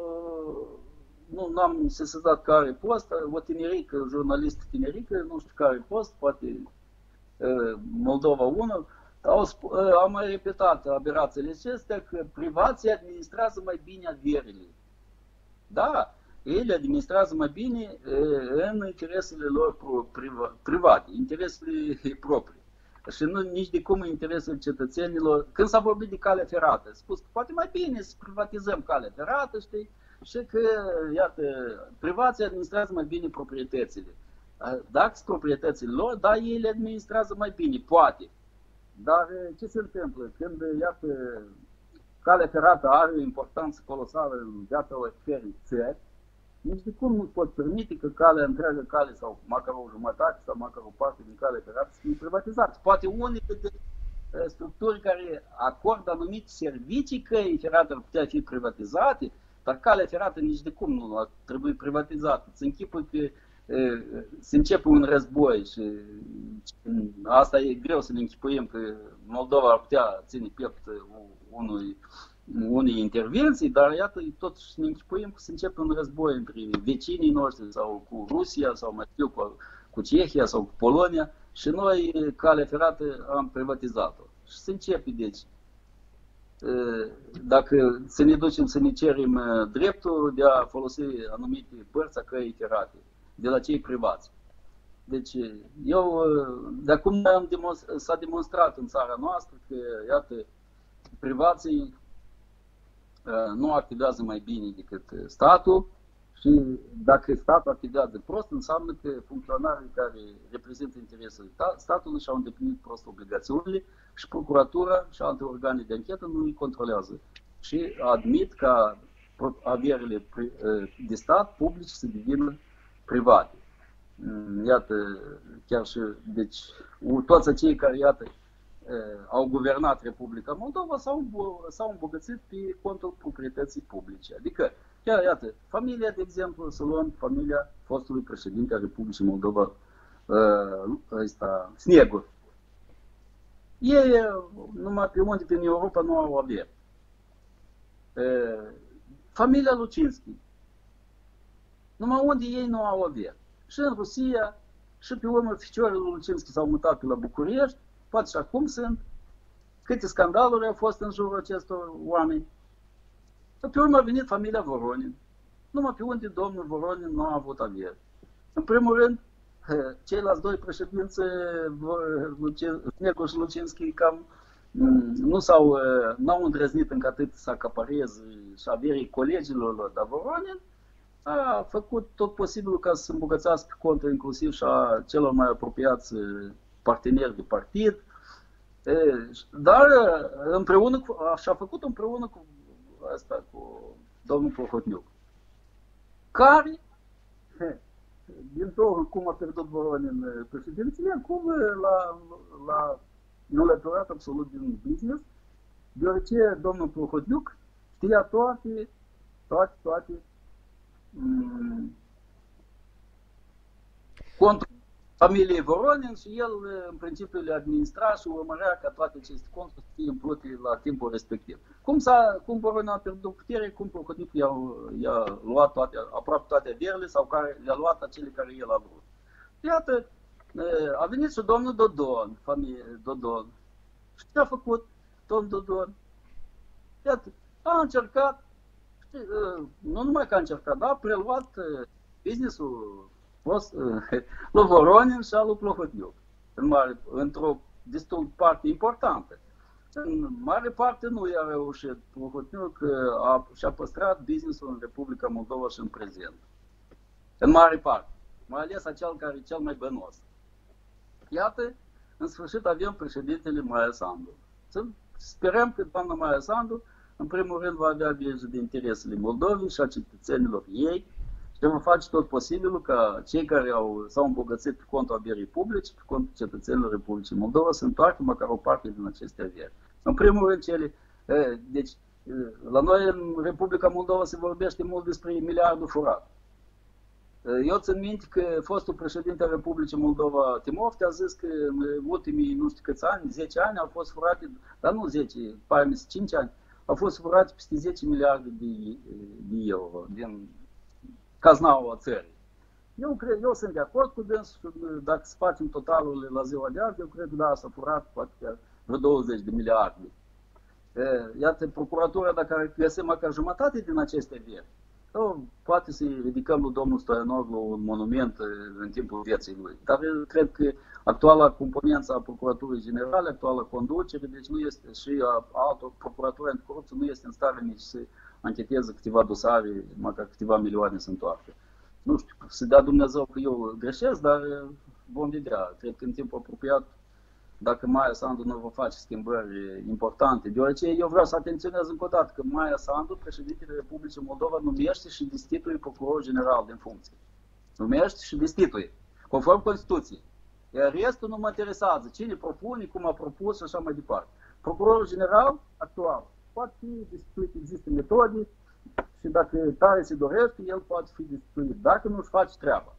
nu am sesizat care post, o tinerică, jurnalistă tinerică, nu știu care post, poate Moldova 1, au mai repetat aberațiile acestea că privații administrează mai bine averile. Da, ei administrează mai bine în interesele lor private, interesele proprii. Și nu nici de cum interesul cetățenilor. Când s-a vorbit de calea ferată, a spus că poate mai bine să privatizăm calea ferată, știi? Și că, iată, privații administrează mai bine proprietățile. Dacă sunt proprietățile lor, da, ei le administrează mai bine, poate. Dar ce se întâmplă? Când, iată, calea ferată are o importanță colosală în viața oricărei țări, nici de cum nu pot permite că calea întreagă cale sau măcar o jumătate sau măcar o parte din calea ferată să fie privatizată. Poate unele de structuri care acordă anumite servicii căii ferate ar putea fi privatizate, dar calea ferată nici de cum nu ar trebui privatizată. Se închipă că se începe un război și asta e greu să ne închipuim că Moldova ar putea ține piept unei intervenții, dar iată, totuși ne închipuim că se începe un război între vecinii noștri sau cu Rusia sau mai știu cu Cehia sau cu Polonia și noi calea ferată am privatizat-o. Și se începe, deci, dacă să ne ducem să ne cerem dreptul de a folosi anumite părți a căii ferate de la cei privați. Deci, de acum s-a demonstrat în țara noastră că, iată, privații nu activează mai bine decât statul și dacă statul activează prost, înseamnă că funcționarii care reprezintă interesele statului și-au îndeplinit prost obligațiunile și procuratura și alte organe de anchetă nu îi controlează și admit ca averile de stat publice să devină private. Iată, chiar și, deci, toți acei care, iată, au guvernat Republica Moldova s-au îmbogățit pe contul proprietății publice. Adică, chiar, iată, familia, de exemplu, să luăm familia fostului președinte al Republicii Moldova, Snegur. Ei, numai pe unde prin Europa nu au averi. Familia Lucinski. Numai unde ei nu au averi. Și în Rusia, și pe urmă ficioarele lui Lucinski s-au mutat pe la București, poate și acum sunt. Câte scandaluri au fost în jurul acestor oameni. Pe urmă a venit familia Voronin. Numai pe unde domnul Voronin nu a avut averi. În primul rând, ceilalți doi președinți, Snegur și Lucinski, cam n-au îndrăznit încă atât să acapareze și averii colegilor lor, dar Voronin a făcut tot posibilul ca să se îmbogățească contul inclusiv și a celor mai apropiați parteneri de partid, dar împreună și-a făcut împreună cu domnul Prohotniuc, care, din tot cum a pierdut Voronin președinția, acum l-a înlăturat absolut din business, deoarece domnul Prohotniuc știa toate contul familiei Voronin și el în principiu le administra și urmărea ca toate aceste conturi să fie împlute la timpul respectiv. Cum Voronin a pierdut putere, cum Procopiu i-a luat aproape toate averile sau care le-a luat acele care el a vrut. Iată, a venit și domnul Dodon, familie Dodon. Și ce a făcut domnul Dodon? Iată, a încercat, nu numai că a încercat, dar a preluat business-ul lui Voronin și al lui Plohotiu. Într-o destul parte importantă. În mare parte nu i-a reușit Plohotiu că și-a păstrat business-ul în Republica Moldova și în prezent. În mare parte. Mai ales acel care e cel mai bănos. Iată, în sfârșit avem președintele Maia Sandu. Sperăm că doamna Maia Sandu, în primul rând, va avea grijă de interesele Moldovei și a cetățenilor ei și va face tot posibilul ca cei care s-au îmbogățit pe contul averii publice, pe contul cetățenilor Republicii Moldova, să întoarcă măcar o parte din aceste averi. În primul rând, deci, la noi în Republica Moldova se vorbește mult despre miliardul furat. Eu țin minte că fostul președinte al Republicii Moldova, Timofte, a zis că în ultimii nu știu câți ani, 10 ani, au fost furate, dar nu 10, pare 5 ani, au fost furate peste 10 miliarde de euro din caznaua țării. Eu sunt de acord cu dânsul, dacă să facem totalul la ziua de azi, eu cred că da, s-a furat poate chiar vreo 20 de miliarde. Iată, procuratura, dacă ar găsi măcar jumătate din aceste averi, poate să ridicăm lui domnul Stoianov la un monument în timpul vieții lui. Dar eu cred că actuala componență a Procuraturii Generale, actuala conducere, deci nu este și a altor procuratură anticorupție nu este în stare nici să ancheteze câteva dosare, măcar câteva milioane să întoarcă. Nu știu, să dea Dumnezeu că eu greșesc, dar vom vedea. Cred că în timpul apropiat, dacă Maia Sandu nu va face schimbări importante, deoarece eu vreau să atenționez încă o dată că Maia Sandu, președintele Republicii Moldova, numește și destituie procurorul general din funcție. Numește și destituie, conform Constituției. Iar restul nu mă interesează. Cine propune, cum a propus și așa mai departe. Procurorul general actual poate fi destituit, există metode și dacă tare se dorește, el poate fi destituit, dacă nu-și face treaba.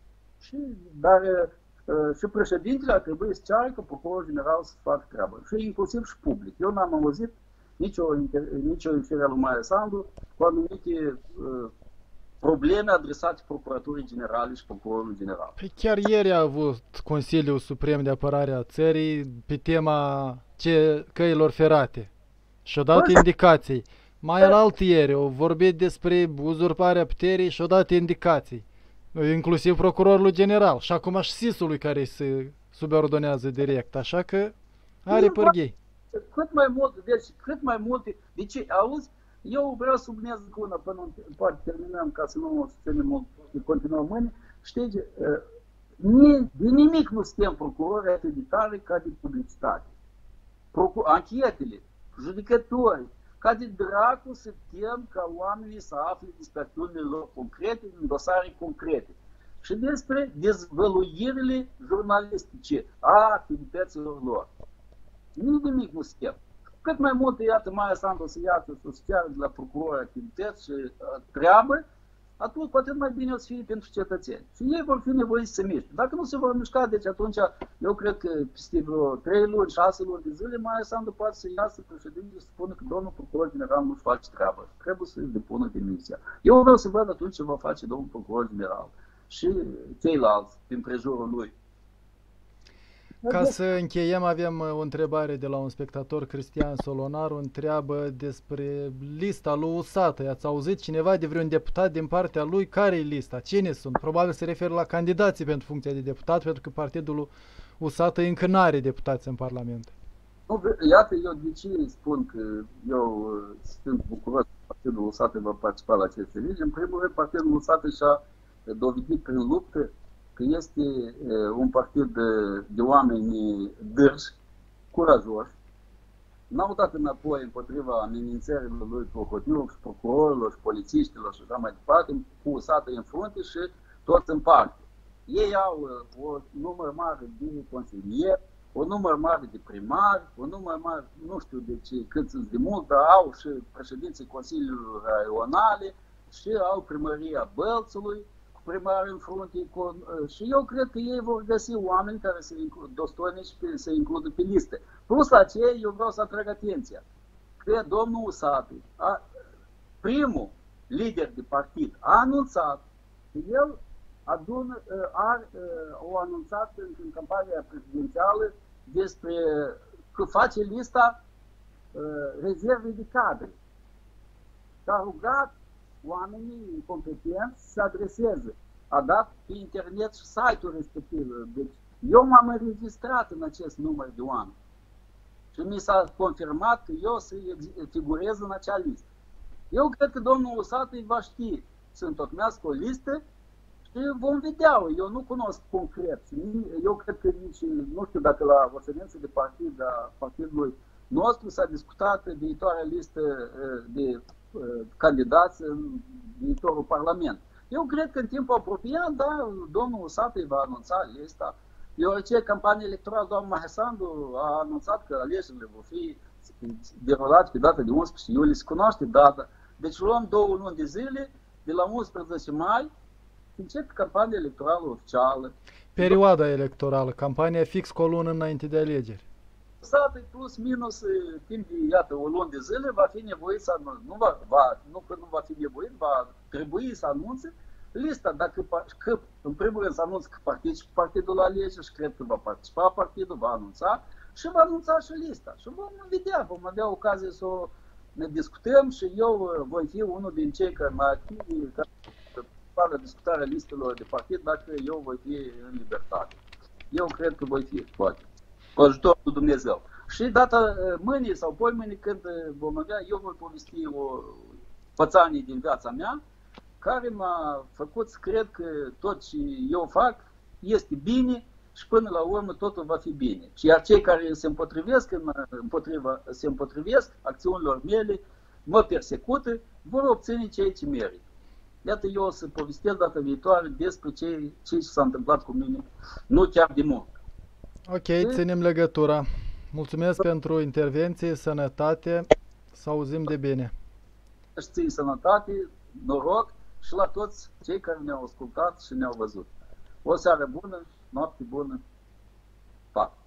Și președintele ar trebui să ceară că procurorul general să facă treaba. Și inclusiv și public. Eu n-am auzit nicio ieșire a lui Maia Sandu cu anumite probleme adresate Procuraturii Generale și Procurorului General. Păi chiar ieri a avut Consiliul Suprem de Apărare a țării pe tema căilor ferate și-a dat indicații. Mai alaltă ieri au vorbit despre uzurparea puterii și-a dat indicații. Inclusiv procurorul general și acum și SIS-ului care se subordonează direct, așa că are pârghii. Cât mai multe, deci, auzi, eu vreau să subliniez una până poate terminăm ca să nu ținem mult, continuăm mâine, știi, de nimic nu suntem procurori atât de tare ca de publicitate. Anchetele, judecători, ca de dracu să tem ca oamenii să afle despre acțiunile lor concrete, în dosare concrete. Și despre dezvăluirile jurnalistice a activităților lor. Nimic nu se tem. Cât mai mult, iată, Maia Sandu să iasă, să ceară de la procurori activități și treabă, atunci poate mai bine o să fie pentru cetățeni. Și ei vor fi nevoiți să miște. Dacă nu se vor mișca, deci atunci eu cred că peste vreo 3 luni, 6 luni de zile, Maia Sandu poate să iasă președinte și să spună că domnul procuror general nu-și face treabă. Trebuie să-și depună demisia. Eu vreau să văd atunci ce va face domnul procuror general și ceilalți din prejurul lui. Ca să încheiem, avem o întrebare de la un spectator, Cristian Solonaru, întreabă despre lista lui Usată. Ați auzit cineva de vreun deputat din partea lui? Care e lista? Cine sunt? Probabil se referă la candidații pentru funcția de deputat, pentru că partidul Usată încă nu are deputați în Parlament. Iată, eu de ce spun că eu sunt bucuros că partidul Usată va participa la aceste legi. În primul rând, partidul Usată și-a dovedit prin luptă că este un partid de oameni dârși, curajoși, n-au dat înapoi împotriva amenințărilor lui Procopiu, și procurorilor, și polițiștilor și așa mai departe, cu Usată în frunte și toți în parte. Ei au un număr mare de consilieri, un număr mare de primari, un număr mare, nu știu de ce, cât sunt de mult, dar au și președinții Consiliului Raionale și au primăria Bălțului, primar în frunte și eu cred că ei vor găsi oameni care dostojnici să includă pe listă. Plus la aceea, eu vreau să atrag atenția că domnul Usatu, primul lider de partid, a anunțat că el au anunțat în campania prezidențială despre că face lista rezerve de cadre. S-a rugat oamenii competenți să adreseze. A dat pe internet și site-ul respectiv. Deci eu m-am înregistrat în acest număr de oameni. Și mi s-a confirmat că eu să figurez în acea listă. Eu cred că domnul Usatu va ști să întocmească o listă și vom vedea. Eu nu cunosc concret. Eu cred că nici, nu știu dacă la o ședință de partid a partidului nostru s-a discutat viitoarea listă de candidați în viitorul Parlament. Eu cred că în timpul apropiat, da, domnul Usatu va anunța lista. Deoarece campania electorală, doamna Mahesandu a anunțat că alegerile vor fi derulate pe data de 11 iulie, se cunoaște data. Deci luăm 2 luni de zile, de la 11 mai, începe campania electorală oficială. Perioada electorală, campania fix cu o lună înainte de alegeri. Plus minus timp de, iată, o lună de zile va fi nevoit să anunțe, nu va fi nevoit, va trebui să anunțe lista, că în primul rând să anunț că participă partidul la alegeri și cred că va participa partidul, va anunța și va anunța și lista. Și vom vedea, vom avea ocazie să ne discutăm și eu voi fi unul din cei care mai activi la discutarea listelor de partid dacă eu voi fi în libertate. Eu cred că voi fi, poate, cu ajutorul lui Dumnezeu. Și data mâine sau poimâine când vom avea, eu voi povesti o pățanie din viața mea, care m-a făcut să cred că tot ce eu fac este bine și până la urmă totul va fi bine. Și iar cei care se împotrivesc acțiunilor mele, mă persecută, vor obține ceea ce merită. Iată, eu o să povestesc data viitoare despre ce s-a întâmplat cu mine, nu chiar de mult. Ok, ținem legătura. Mulțumesc pentru intervenție, sănătate, să auzim de bine. Și ții sănătate, noroc și la toți cei care ne-au ascultat și ne-au văzut. O seară bună, noapte bună, pa!